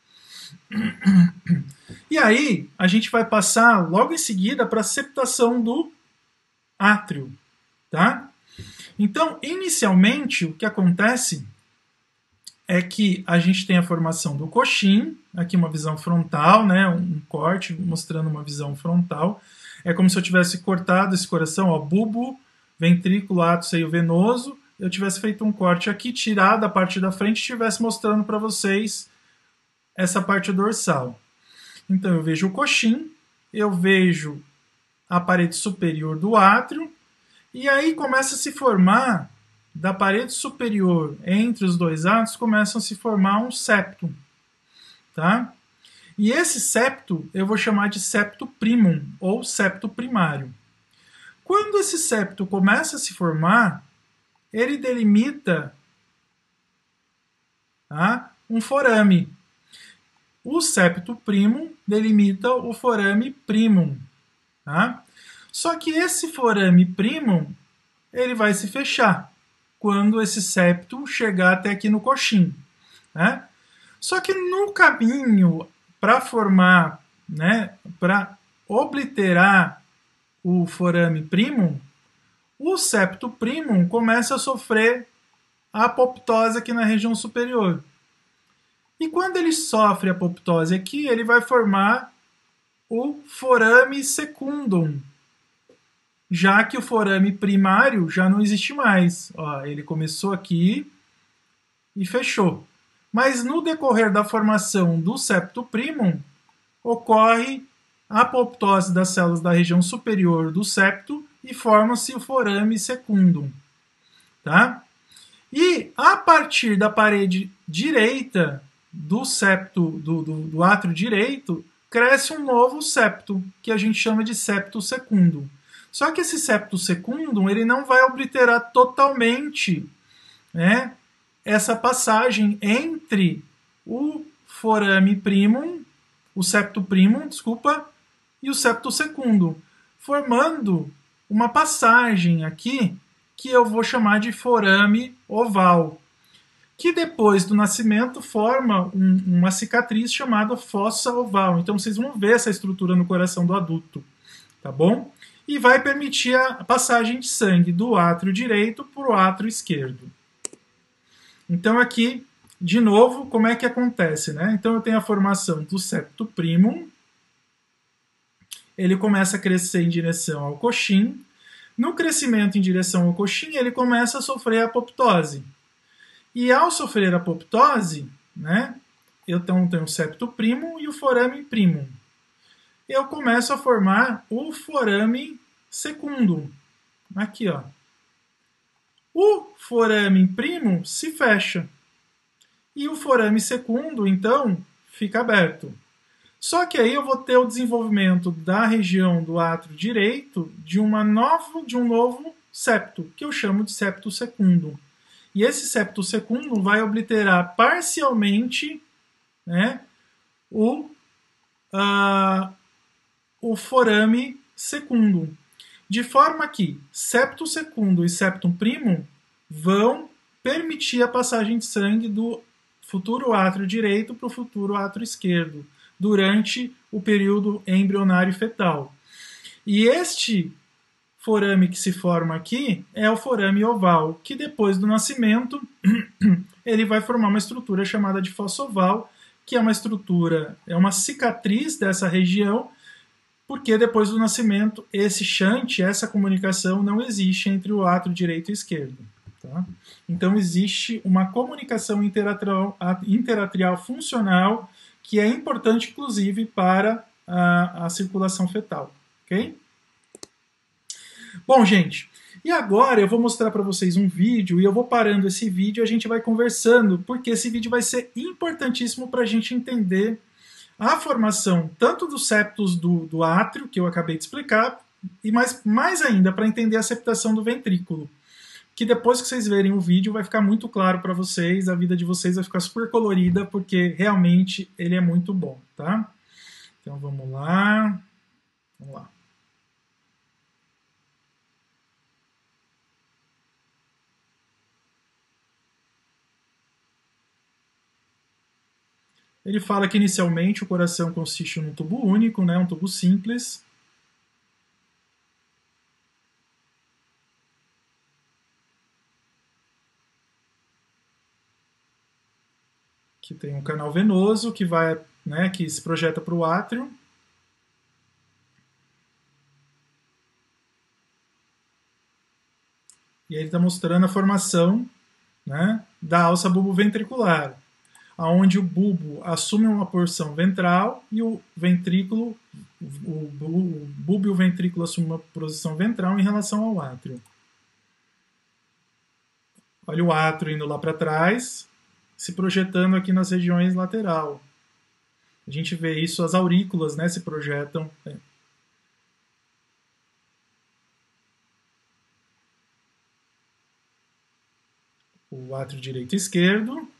E aí, a gente vai passar logo em seguida para a septação do átrio. Tá? Então, inicialmente, o que acontece é que a gente tem a formação do coxim, aqui uma visão frontal, né, um corte mostrando uma visão frontal. É como se eu tivesse cortado esse coração, ó, bulbo, ventrículo, átrio, seio venoso, eu tivesse feito um corte aqui, tirado a parte da frente e estivesse mostrando para vocês essa parte dorsal. Então eu vejo o coxim, eu vejo a parede superior do átrio, e aí começa a se formar, da parede superior entre os dois átrios, começam a se formar um septo. Tá? E esse septo eu vou chamar de septo primum, ou septo primário. Quando esse septo começa a se formar, ele delimita, tá, um forame. O septo primum delimita o forame primum. Tá? Só que esse forame primum ele vai se fechar quando esse septo chegar até aqui no coxim. Né? Só que no caminho para formar, né, para obliterar o forame primum, o septo primum começa a sofrer a apoptose aqui na região superior. E quando ele sofre a apoptose aqui, ele vai formar o forame secundum, já que o forame primário já não existe mais. Ó, ele começou aqui e fechou. Mas no decorrer da formação do septo primum, ocorre a apoptose das células da região superior do septo e forma-se o forame secundum. Tá? E a partir da parede direita do septo, do, do, do átrio direito, cresce um novo septo, que a gente chama de septo secundum. Só que esse septo secundum ele não vai obliterar totalmente, né, essa passagem entre o forame primum, o septo primum, desculpa, e o septo secundum, formando uma passagem aqui que eu vou chamar de forame oval, que depois do nascimento forma um, uma cicatriz chamada fossa oval. Então vocês vão ver essa estrutura no coração do adulto, tá bom? E vai permitir a passagem de sangue do átrio direito para o átrio esquerdo. Então aqui, de novo, como é que acontece, né? Então eu tenho a formação do septo primum, ele começa a crescer em direção ao coxim. No crescimento em direção ao coxim, ele começa a sofrer a apoptose. E ao sofrer a apoptose, né, eu então tenho o septo primum e o forame primum. Eu começo a formar o forame secundum. Aqui, ó. O forame primum se fecha. E o forame secundum, então, fica aberto. Só que aí eu vou ter o desenvolvimento da região do átrio direito de, uma novo, de um novo septo, que eu chamo de septo secundum. E esse septo secundum vai obliterar parcialmente, né, o, uh, o forame secundum. De forma que septo secundum e septum primum vão permitir a passagem de sangue do futuro átrio direito para o futuro átrio esquerdo, durante o período embrionário fetal. E este forame que se forma aqui é o forame oval, que depois do nascimento ele vai formar uma estrutura chamada de fossa oval, que é uma estrutura, é uma cicatriz dessa região, porque depois do nascimento esse shunt, essa comunicação não existe entre o átrio direito e esquerdo. Tá? Então existe uma comunicação interatrial, interatrial funcional que é importante, inclusive, para a, a circulação fetal. Ok? Bom, gente, e agora eu vou mostrar para vocês um vídeo, e eu vou parando esse vídeo e a gente vai conversando, porque esse vídeo vai ser importantíssimo para a gente entender a formação tanto dos septos do, do átrio, que eu acabei de explicar, e mais, mais ainda para entender a septação do ventrículo. Que depois que vocês verem o vídeo vai ficar muito claro para vocês, a vida de vocês vai ficar super colorida, porque realmente ele é muito bom, tá? Então vamos lá. Vamos lá. Ele fala que inicialmente o coração consiste num tubo único, né, um tubo simples. Que tem um canal venoso que vai, né, que se projeta para o átrio. E aí ele está mostrando a formação, né, da alça bulboventricular, onde o bulbo assume uma porção ventral e o ventrículo, o bulbo e o ventrículo assumem uma posição ventral em relação ao átrio. Olha o átrio indo lá para trás, se projetando aqui nas regiões lateral. A gente vê isso, as aurículas, né, se projetam. O átrio direito e esquerdo.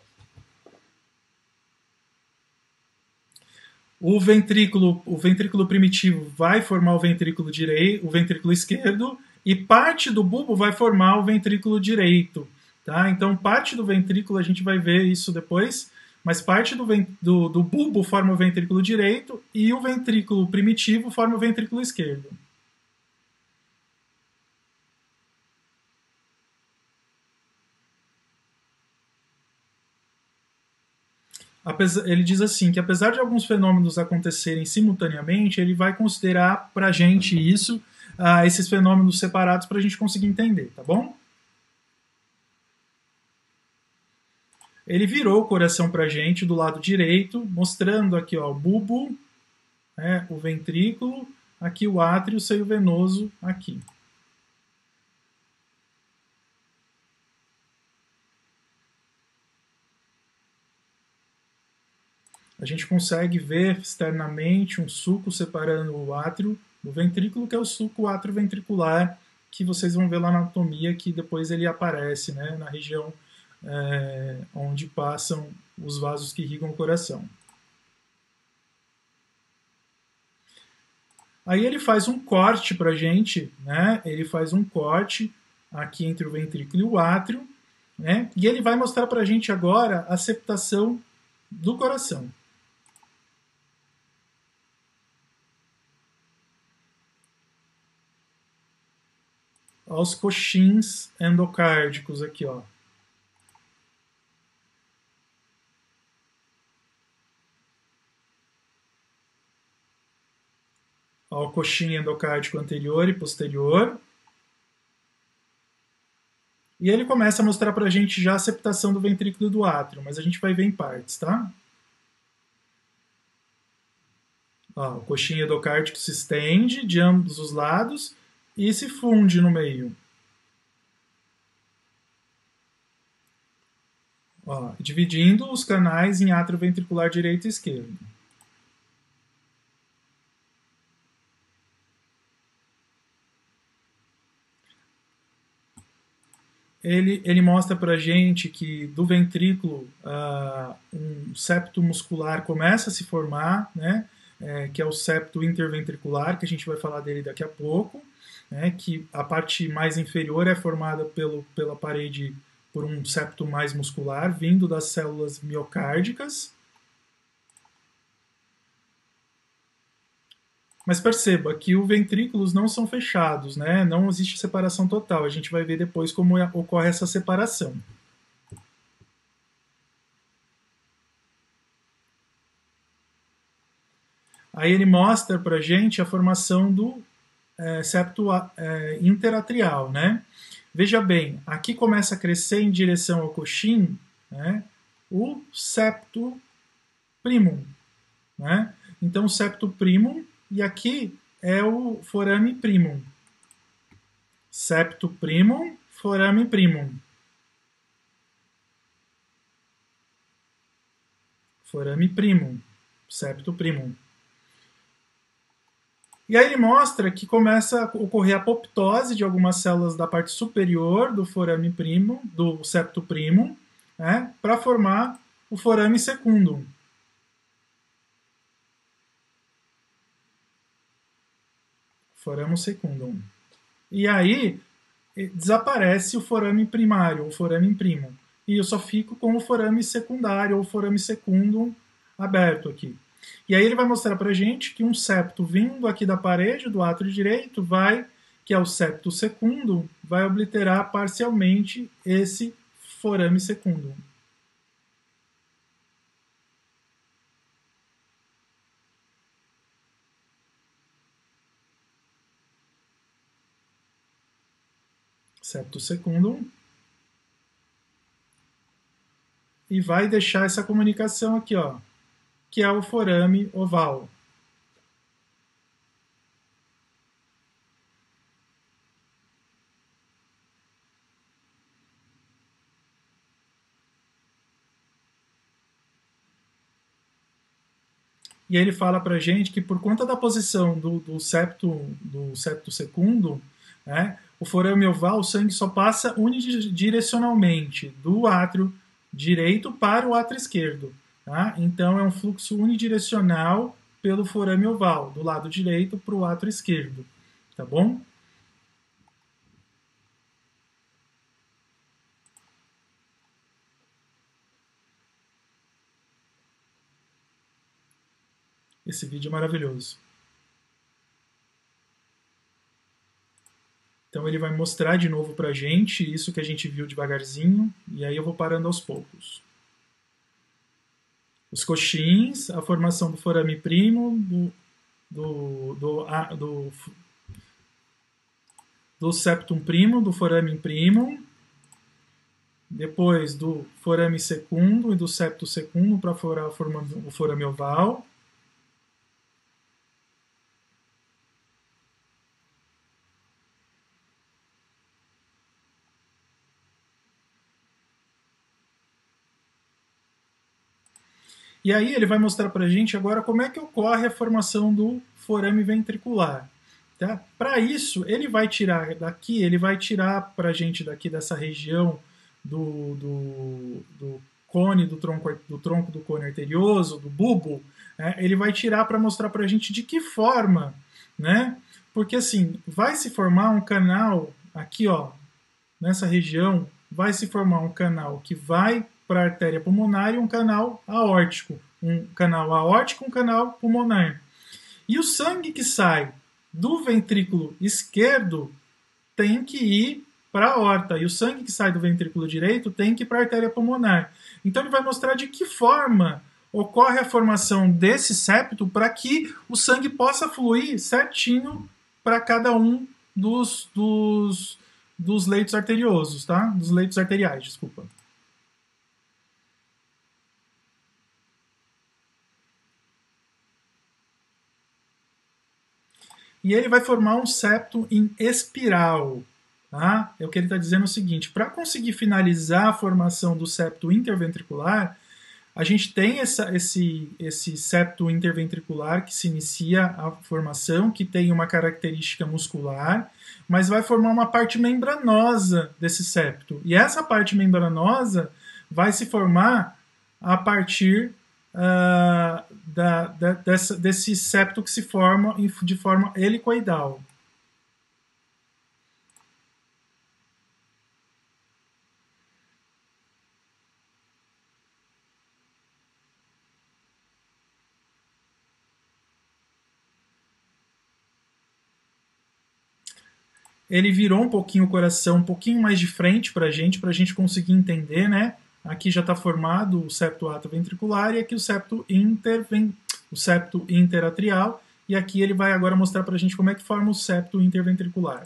O ventrículo, o ventrículo primitivo vai formar o ventrículo direito, o ventrículo esquerdo, e parte do bulbo vai formar o ventrículo direito. Tá? Então, parte do ventrículo, a gente vai ver isso depois, mas parte do, do, do bulbo forma o ventrículo direito e o ventrículo primitivo forma o ventrículo esquerdo. ele diz assim, que apesar de alguns fenômenos acontecerem simultaneamente, ele vai considerar para a gente isso, uh, esses fenômenos separados para a gente conseguir entender, tá bom? Ele virou o coração para a gente do lado direito, mostrando aqui ó, o bulbo, né, o ventrículo, aqui o átrio, o seio venoso aqui. A gente consegue ver externamente um sulco separando o átrio do ventrículo, que é o sulco atrioventricular, que vocês vão ver lá na anatomia, que depois ele aparece, né, na região é, onde passam os vasos que irrigam o coração. Aí ele faz um corte para a gente, né, ele faz um corte aqui entre o ventrículo e o átrio, né, e ele vai mostrar para a gente agora a septação do coração. Aos coxins endocárdicos aqui, ó. Ao coxim endocárdico anterior e posterior. E ele começa a mostrar pra gente já a septação do ventrículo e do átrio, mas a gente vai ver em partes, tá? Ó, o coxim endocárdico se estende de ambos os lados e se funde no meio. Ó, dividindo os canais em átrio ventricular direito e esquerdo. Ele, ele mostra pra gente que do ventrículo uh, um septo muscular começa a se formar, né? É, que é o septo interventricular, que a gente vai falar dele daqui a pouco, né, que a parte mais inferior é formada pelo, pela parede por um septo mais muscular, vindo das células miocárdicas. Mas perceba que os ventrículos não são fechados, né? Não existe separação total. A gente vai ver depois como ocorre essa separação. Aí ele mostra para a gente a formação do é, septo é, interatrial, né? Veja bem, aqui começa a crescer em direção ao coxim, né, o septo primum, né? Então, o septo primum, e aqui é o forame primum. Septo primum, forame primum. Forame primum, septo primum. E aí ele mostra que começa a ocorrer a apoptose de algumas células da parte superior do forame primum, do septo primum, né, para formar o forame secundum. Forame secundum. E aí desaparece o forame primário, o forame primum. E eu só fico com o forame secundário, ou forame secundum, aberto aqui. E aí ele vai mostrar pra gente que um septo vindo aqui da parede do átrio direito vai, que é o septo secundum, vai obliterar parcialmente esse forame secundum. Septo secundum. E vai deixar essa comunicação aqui, ó, que é o forame oval. E ele fala para a gente que por conta da posição do, do, septo, do septo secundo, né, o forame oval, o sangue só passa unidirecionalmente do átrio direito para o átrio esquerdo. Tá? Então é um fluxo unidirecional pelo forame oval, do lado direito para o átrio esquerdo. Tá bom? Esse vídeo é maravilhoso. Então ele vai mostrar de novo pra gente isso que a gente viu devagarzinho, e aí eu vou parando aos poucos. os coxins, a formação do forame primo, do, do, do, a, do, do septum primo, do foramen primo, depois do forame secundo e do septo secundo para formar o forame oval. E aí ele vai mostrar para a gente agora como é que ocorre a formação do forame ventricular. Tá? Para isso, ele vai tirar daqui, ele vai tirar para a gente daqui dessa região do, do, do cone, do tronco, do tronco do cone arterioso, do bulbo, né? Ele vai tirar para mostrar para a gente de que forma, né? Porque assim, vai se formar um canal aqui, ó, nessa região, vai se formar um canal que vai para a artéria pulmonar e um canal aórtico. Um canal aórtico e um canal pulmonar. E o sangue que sai do ventrículo esquerdo tem que ir para a aorta. E o sangue que sai do ventrículo direito tem que ir para a artéria pulmonar. Então ele vai mostrar de que forma ocorre a formação desse septo para que o sangue possa fluir certinho para cada um dos, dos, dos leitos arteriosos, tá? Dos leitos arteriais, desculpa. E ele vai formar um septo em espiral. Tá? É o que ele está dizendo o seguinte, para conseguir finalizar a formação do septo interventricular, a gente tem essa, esse, esse septo interventricular que se inicia a formação, que tem uma característica muscular, mas vai formar uma parte membranosa desse septo. E essa parte membranosa vai se formar a partir uh, da, da, dessa, desse septo que se forma de forma helicoidal. Ele virou um pouquinho o coração, um pouquinho mais de frente para a gente, para a gente conseguir entender, né? Aqui já está formado o septo atrioventricular e aqui o septo, interven... o septo interatrial. E aqui ele vai agora mostrar para a gente como é que forma o septo interventricular.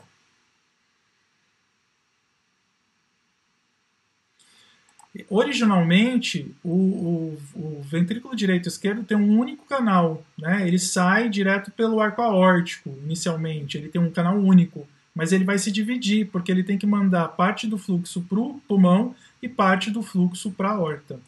Originalmente, o, o, o ventrículo direito e esquerdo tem um único canal, né? Ele sai direto pelo arco aórtico, inicialmente, ele tem um canal único, mas ele vai se dividir, porque ele tem que mandar parte do fluxo para o pulmão e parte do fluxo para a aorta.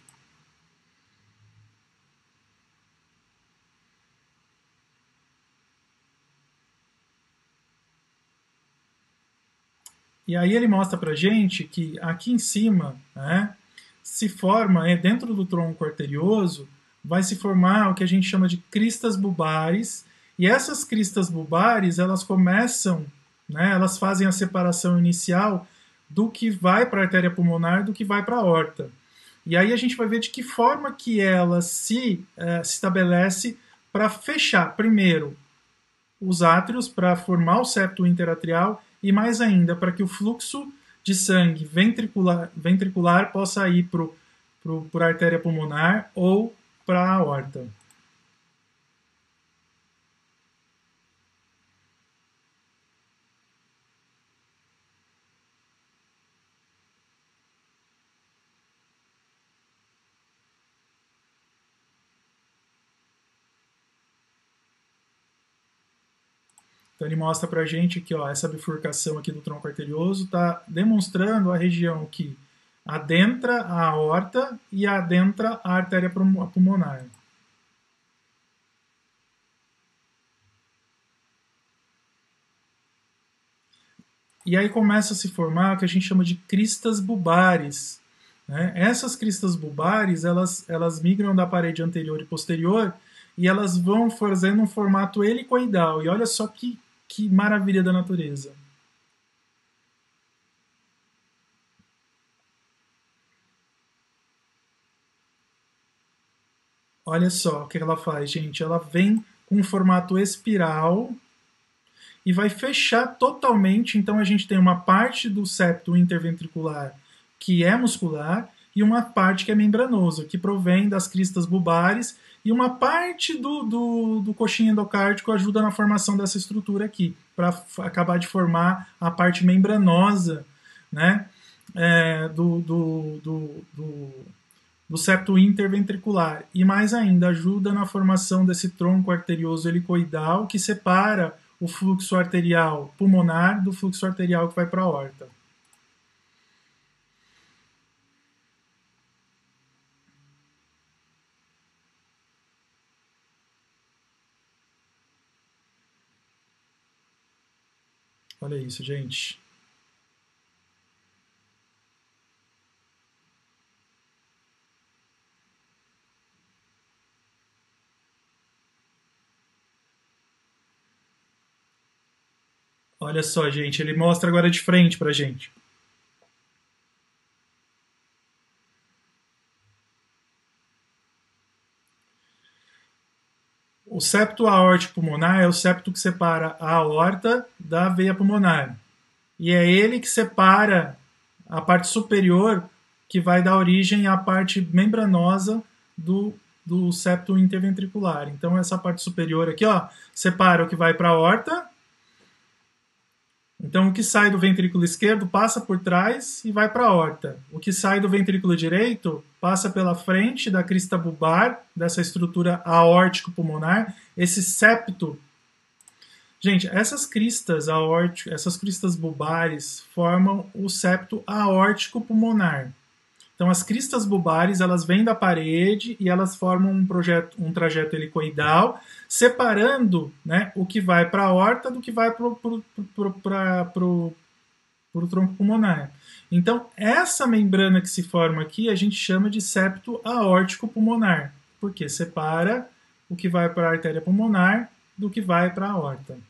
E aí ele mostra para a gente que aqui em cima, né, se forma, é, dentro do tronco arterioso, vai se formar o que a gente chama de cristas bulbares, e essas cristas bulbares, elas começam, né, elas fazem a separação inicial do que vai para a artéria pulmonar do que vai para a aorta. E aí a gente vai ver de que forma que ela se, eh, se estabelece para fechar, primeiro, os átrios, para formar o septo interatrial, e mais ainda, para que o fluxo de sangue ventricular, ventricular possa ir para a artéria pulmonar ou para a aorta. Então ele mostra para a gente que ó, essa bifurcação aqui do tronco arterioso está demonstrando a região que adentra a aorta e adentra a artéria pulmonar. E aí começa a se formar o que a gente chama de cristas bulbares. Né? Essas cristas bulbares, elas, elas migram da parede anterior e posterior e elas vão fazendo um formato helicoidal. E olha só que Que maravilha da natureza. Olha só o que ela faz, gente. Ela vem com um formato espiral e vai fechar totalmente. Então a gente tem uma parte do septo interventricular que é muscular e uma parte que é membranoso, que provém das cristas bulbares, e uma parte do, do, do coxim endocárdico ajuda na formação dessa estrutura aqui, para acabar de formar a parte membranosa, né, é, do, do, do, do, do septo interventricular. E mais ainda, ajuda na formação desse tronco arterioso helicoidal que separa o fluxo arterial pulmonar do fluxo arterial que vai para a aorta. Olha isso, gente. Olha só, gente, ele mostra agora de frente pra gente. O septo aórtico pulmonar é o septo que separa a aorta da veia pulmonar. E é ele que separa a parte superior, que vai dar origem à parte membranosa do, do septo interventricular. Então, essa parte superior aqui, ó, separa o que vai para a aorta. Então, o que sai do ventrículo esquerdo passa por trás e vai para a aorta. O que sai do ventrículo direito passa pela frente da crista bulbar, dessa estrutura aórtico-pulmonar. Esse septo... Gente, essas cristas aórticas, essas cristas bulbares formam o septo aórtico-pulmonar. Então, as cristas bulbares, elas vêm da parede e elas formam um, projeto, um trajeto helicoidal, separando, né, o que vai para a aorta do que vai para o tronco pulmonar. Então, essa membrana que se forma aqui, a gente chama de septo aórtico pulmonar, porque separa o que vai para a artéria pulmonar do que vai para a aorta.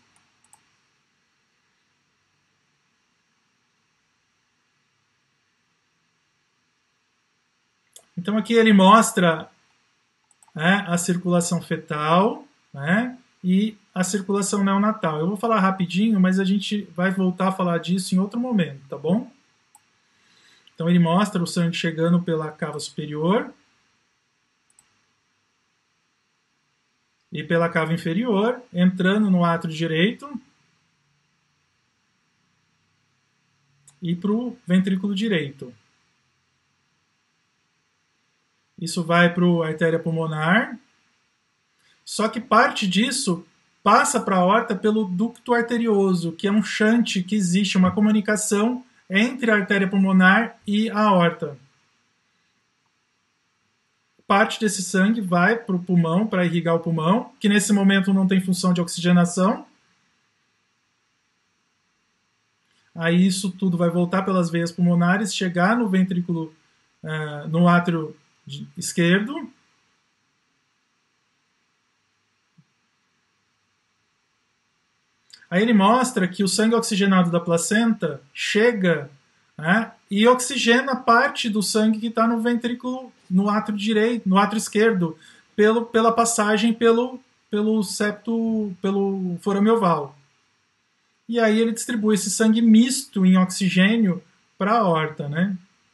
Então aqui ele mostra, né, a circulação fetal, né, e a circulação neonatal. Eu vou falar rapidinho, mas a gente vai voltar a falar disso em outro momento, tá bom? Então ele mostra o sangue chegando pela cava superior e pela cava inferior, entrando no átrio direito e para o ventrículo direito. Isso vai para a artéria pulmonar, só que parte disso passa para a aorta pelo ducto arterioso, que é um shunt que existe, uma comunicação entre a artéria pulmonar e a aorta. Parte desse sangue vai para o pulmão, para irrigar o pulmão, que nesse momento não tem função de oxigenação. Aí isso tudo vai voltar pelas veias pulmonares, chegar no ventrículo, uh, no átrio esquerdo. Aí ele mostra que o sangue oxigenado da placenta chega, né, e oxigena parte do sangue que está no ventrículo, no átrio direito, no átrio esquerdo, pelo, pela passagem pelo, pelo septo, pelo forame oval. E aí ele distribui esse sangue misto em oxigênio para a aorta, né?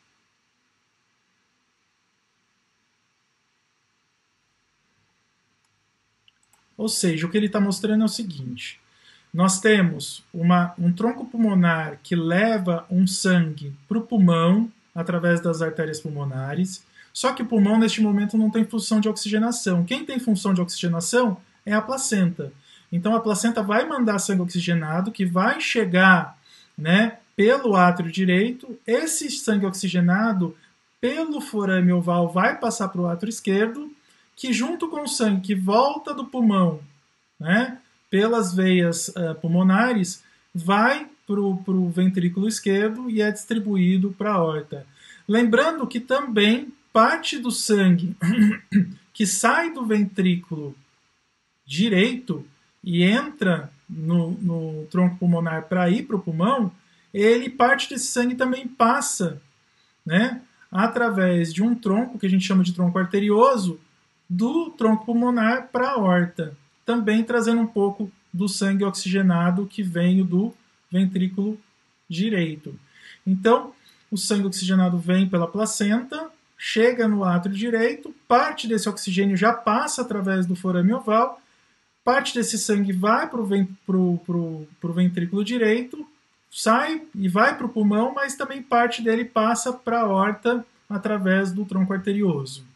Ou seja, o que ele está mostrando é o seguinte: nós temos uma, um tronco pulmonar que leva um sangue para o pulmão através das artérias pulmonares, só que o pulmão neste momento não tem função de oxigenação. Quem tem função de oxigenação é a placenta. Então a placenta vai mandar sangue oxigenado que vai chegar, né, pelo átrio direito. Esse sangue oxigenado pelo forame oval vai passar para o átrio esquerdo, que junto com o sangue que volta do pulmão, né, pelas veias uh, pulmonares, vai para o ventrículo esquerdo e é distribuído para a aorta. Lembrando que também parte do sangue que sai do ventrículo direito e entra no, no tronco pulmonar para ir para o pulmão, ele, parte desse sangue também passa, né, através de um tronco que a gente chama de tronco arterioso, do tronco pulmonar para a aorta, também trazendo um pouco do sangue oxigenado que vem do ventrículo direito. Então, o sangue oxigenado vem pela placenta, chega no átrio direito, parte desse oxigênio já passa através do forame oval, parte desse sangue vai para o ventrículo direito, sai e vai para o pulmão, mas também parte dele passa para a aorta através do tronco arterioso.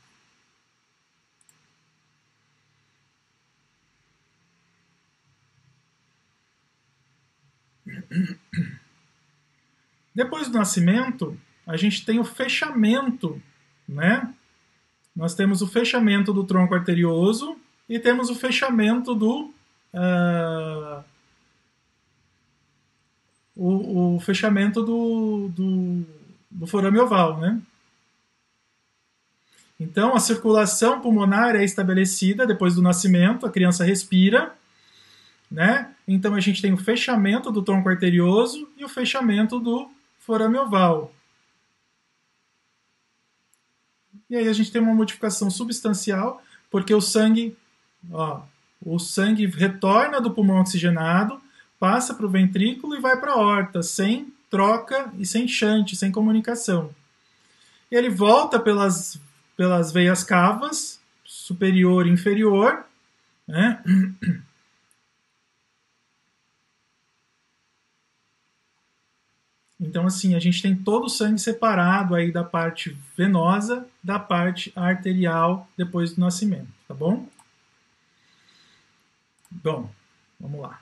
Depois do nascimento, a gente tem o fechamento, né? Nós temos o fechamento do tronco arterioso e temos o fechamento do uh, o, o fechamento do, do, do forame oval, né? Então, a circulação pulmonar é estabelecida depois do nascimento, a criança respira, né? Então, a gente tem o fechamento do tronco arterioso e o fechamento do forame oval. E aí a gente tem uma modificação substancial, porque o sangue, ó, o sangue retorna do pulmão oxigenado, passa para o ventrículo e vai para a aorta, sem troca e sem shunt, sem comunicação. E ele volta pelas, pelas veias cavas, superior e inferior, né? Então, assim, a gente tem todo o sangue separado aí da parte venosa da parte arterial depois do nascimento, tá bom? Bom, vamos lá.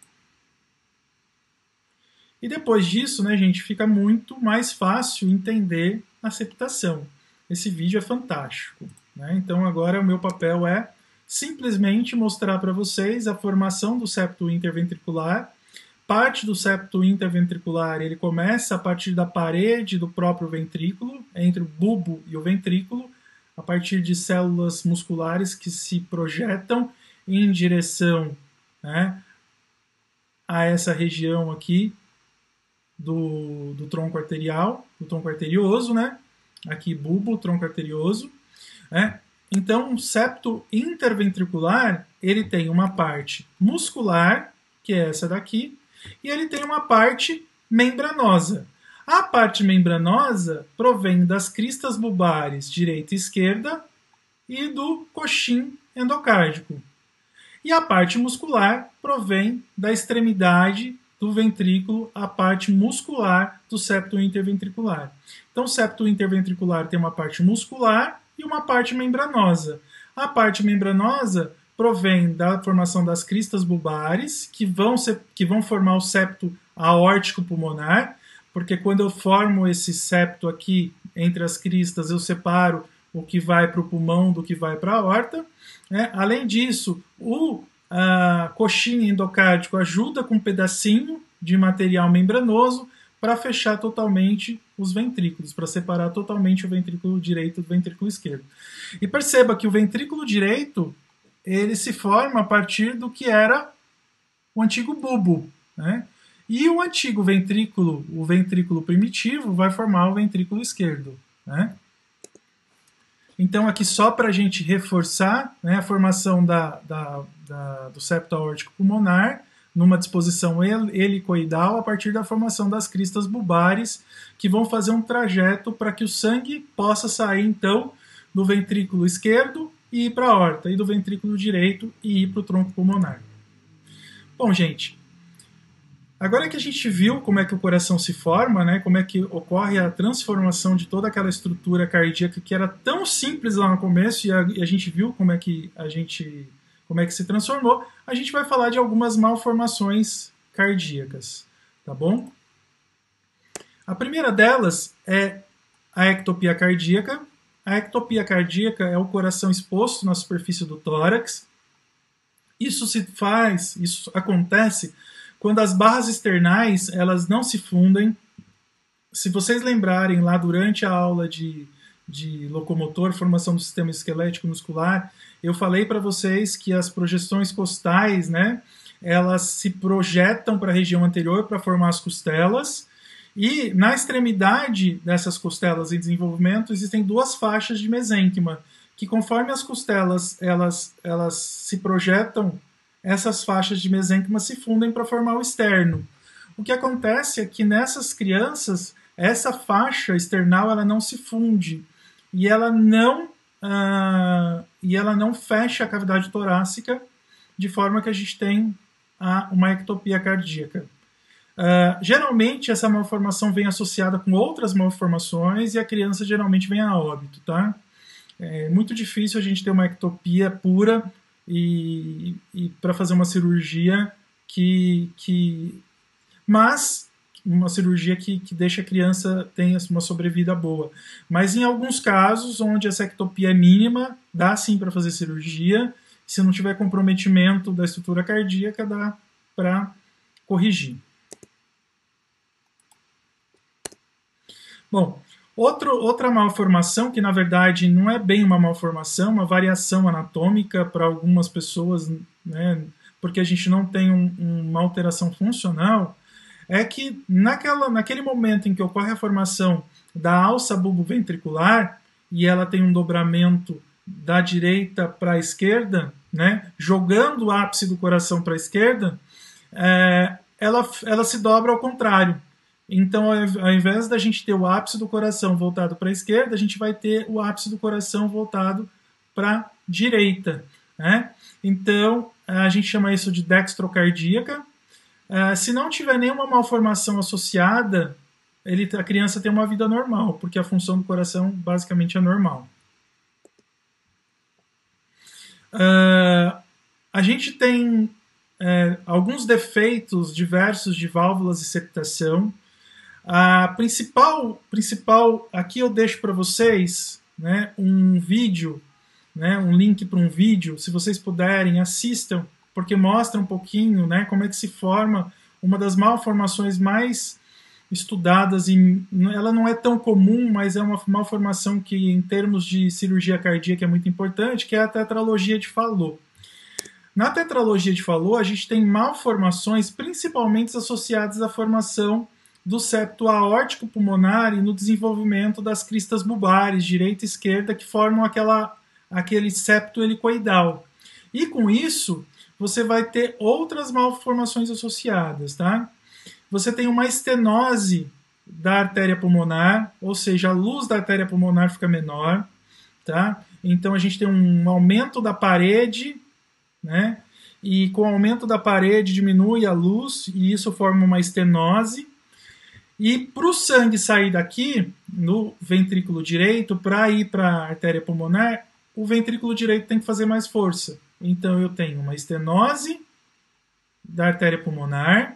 E depois disso, né, gente, fica muito mais fácil entender a septação. Esse vídeo é fantástico, né? Então, agora o meu papel é simplesmente mostrar para vocês a formação do septo interventricular. Parte do septo interventricular ele começa a partir da parede do próprio ventrículo, entre o bulbo e o ventrículo, a partir de células musculares que se projetam em direção, né, a essa região aqui do, do tronco arterial, do tronco arterioso, né? Aqui bulbo, tronco arterioso, né? Então, o septo interventricular ele tem uma parte muscular, que é essa daqui, e ele tem uma parte membranosa. A parte membranosa provém das cristas bulbares direita e esquerda e do coxim endocárdico. E a parte muscular provém da extremidade do ventrículo, a parte muscular do septo interventricular. Então, o septo interventricular tem uma parte muscular e uma parte membranosa. A parte membranosa provém da formação das cristas bulbares, que vão, ser, que vão formar o septo aórtico pulmonar, porque quando eu formo esse septo aqui entre as cristas, eu separo o que vai para o pulmão do que vai para a aorta. Né? Além disso, o a, coxim endocárdico ajuda com um pedacinho de material membranoso para fechar totalmente os ventrículos, para separar totalmente o ventrículo direito do ventrículo esquerdo. E perceba que o ventrículo direito ele se forma a partir do que era o antigo bulbo, né? E o antigo ventrículo, o ventrículo primitivo, vai formar o ventrículo esquerdo, né? Então, aqui só para a gente reforçar, né, a formação da, da, da, do septo aórtico pulmonar, numa disposição helicoidal, a partir da formação das cristas bulbares, que vão fazer um trajeto para que o sangue possa sair, então, do ventrículo esquerdo e ir para a aorta, e do ventrículo direito e ir para o tronco pulmonar. Bom, gente, agora que a gente viu como é que o coração se forma, né, como é que ocorre a transformação de toda aquela estrutura cardíaca que era tão simples lá no começo, e a, e a gente viu como é que a gente, como é que se transformou, a gente vai falar de algumas malformações cardíacas, tá bom? A primeira delas é a ectopia cardíaca. A ectopia cardíaca é o coração exposto na superfície do tórax. Isso se faz, isso acontece quando as barras externais elas não se fundem. Se vocês lembrarem lá durante a aula de, de locomotor, formação do sistema esquelético muscular, eu falei para vocês que as projeções costais, né, elas se projetam para a região anterior para formar as costelas. E na extremidade dessas costelas em desenvolvimento existem duas faixas de mesênquima, que conforme as costelas elas, elas se projetam, essas faixas de mesênquima se fundem para formar o externo. O que acontece é que nessas crianças, essa faixa external ela não se funde. e ela não, uh, e ela não fecha a cavidade torácica, de forma que a gente tem a, uma ectopia cardíaca. Uh, geralmente essa malformação vem associada com outras malformações e a criança geralmente vem a óbito, tá? É muito difícil a gente ter uma ectopia pura e, e para fazer uma cirurgia que, que... Mas uma cirurgia que, que deixa a criança tenha uma sobrevida boa. Mas em alguns casos, onde essa ectopia é mínima, dá sim para fazer cirurgia. Se não tiver comprometimento da estrutura cardíaca, dá para corrigir. Bom, outro, outra malformação, que na verdade não é bem uma malformação, uma variação anatômica para algumas pessoas, né, porque a gente não tem um, uma alteração funcional, é que naquela, naquele momento em que ocorre a formação da alça bulboventricular e ela tem um dobramento da direita para a esquerda, né, jogando o ápice do coração para a esquerda, é, ela, ela se dobra ao contrário. Então, ao invés da gente ter o ápice do coração voltado para a esquerda, a gente vai ter o ápice do coração voltado para a direita, né? Então, a gente chama isso de dextrocardíaca. Uh, se não tiver nenhuma malformação associada, ele, a criança tem uma vida normal, porque a função do coração basicamente é normal. Uh, a gente tem uh, alguns defeitos diversos de válvulas de septação. A principal, principal, aqui eu deixo para vocês, né, um vídeo, né, um link para um vídeo, se vocês puderem, assistam, porque mostra um pouquinho, né, como é que se forma uma das malformações mais estudadas, e ela não é tão comum, mas é uma malformação que, em termos de cirurgia cardíaca, é muito importante, que é a tetralogia de Fallot. Na tetralogia de Fallot, a gente tem malformações principalmente associadas à formação do septo aórtico pulmonar e no desenvolvimento das cristas bulbares, direita e esquerda, que formam aquela, aquele septo helicoidal. E com isso, você vai ter outras malformações associadas, tá? Você tem uma estenose da artéria pulmonar, ou seja, a luz da artéria pulmonar fica menor, tá? Então a gente tem um aumento da parede, né? E com o aumento da parede diminui a luz e isso forma uma estenose. E para o sangue sair daqui, no ventrículo direito, para ir para a artéria pulmonar, o ventrículo direito tem que fazer mais força. Então eu tenho uma estenose da artéria pulmonar,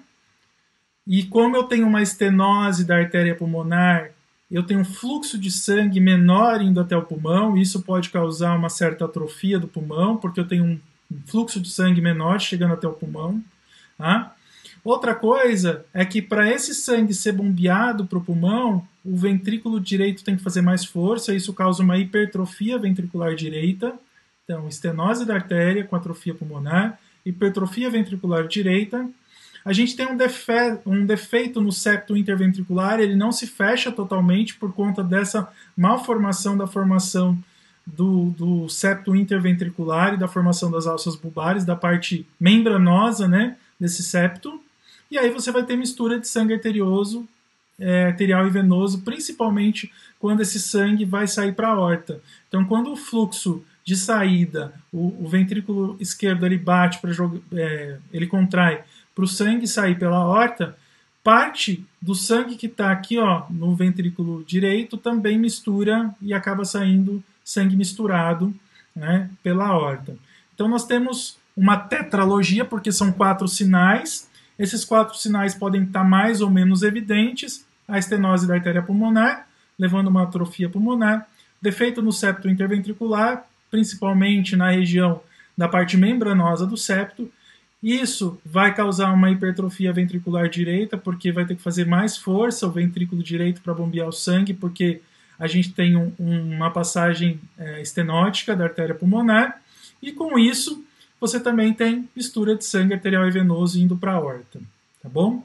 e como eu tenho uma estenose da artéria pulmonar, eu tenho um fluxo de sangue menor indo até o pulmão, e isso pode causar uma certa atrofia do pulmão, porque eu tenho um fluxo de sangue menor chegando até o pulmão, tá? Outra coisa é que para esse sangue ser bombeado para o pulmão, o ventrículo direito tem que fazer mais força, isso causa uma hipertrofia ventricular direita. Então, estenose da artéria com atrofia pulmonar, hipertrofia ventricular direita. A gente tem um, defe um defeito no septo interventricular, ele não se fecha totalmente por conta dessa malformação da formação do, do septo interventricular e da formação das alças bulbares, da parte membranosa, né, desse septo. E aí você vai ter mistura de sangue arterioso, é, arterial e venoso, principalmente quando esse sangue vai sair para a aorta. Então, quando o fluxo de saída, o, o ventrículo esquerdo ele bate para é, ele contrai para o sangue sair pela aorta, parte do sangue que está aqui, ó, no ventrículo direito também mistura e acaba saindo sangue misturado, né, pela aorta. Então, nós temos uma tetralogia, porque são quatro sinais. Esses quatro sinais podem estar mais ou menos evidentes: a estenose da artéria pulmonar, levando a uma atrofia pulmonar, defeito no septo interventricular, principalmente na região da parte membranosa do septo. Isso vai causar uma hipertrofia ventricular direita, porque vai ter que fazer mais força o ventrículo direito para bombear o sangue, porque a gente tem um, uma passagem é, estenótica da artéria pulmonar, e com isso você também tem mistura de sangue arterial e venoso indo para a aorta, tá bom?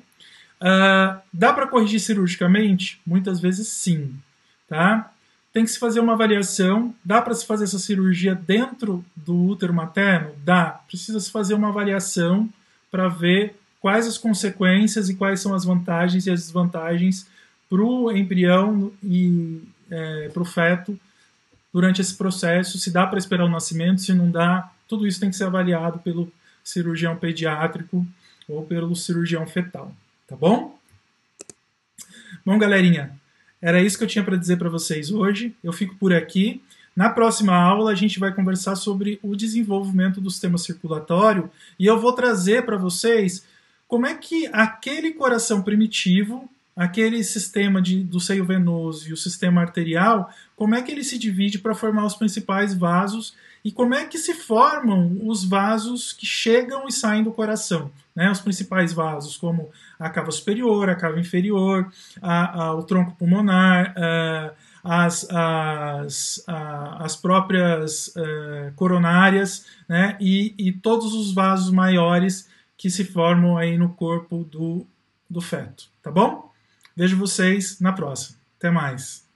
Uh, dá para corrigir cirurgicamente? Muitas vezes sim, tá? Tem que se fazer uma avaliação. Dá para se fazer essa cirurgia dentro do útero materno? Dá. Precisa se fazer uma avaliação para ver quais as consequências e quais são as vantagens e as desvantagens para o embrião e é, para o feto durante esse processo, se dá para esperar o nascimento, se não dá, tudo isso tem que ser avaliado pelo cirurgião pediátrico ou pelo cirurgião fetal, tá bom? Bom, galerinha, era isso que eu tinha para dizer para vocês hoje. Eu fico por aqui. Na próxima aula, a gente vai conversar sobre o desenvolvimento do sistema circulatório e eu vou trazer para vocês como é que aquele coração primitivo, aquele sistema de, do seio venoso e o sistema arterial, como é que ele se divide para formar os principais vasos e como é que se formam os vasos que chegam e saem do coração, né? Os principais vasos, como a cava superior, a cava inferior, a, a, o tronco pulmonar, a, as, as, a, as próprias a, coronárias, né? e, e todos os vasos maiores que se formam aí no corpo do, do feto, tá bom? Vejo vocês na próxima. Até mais.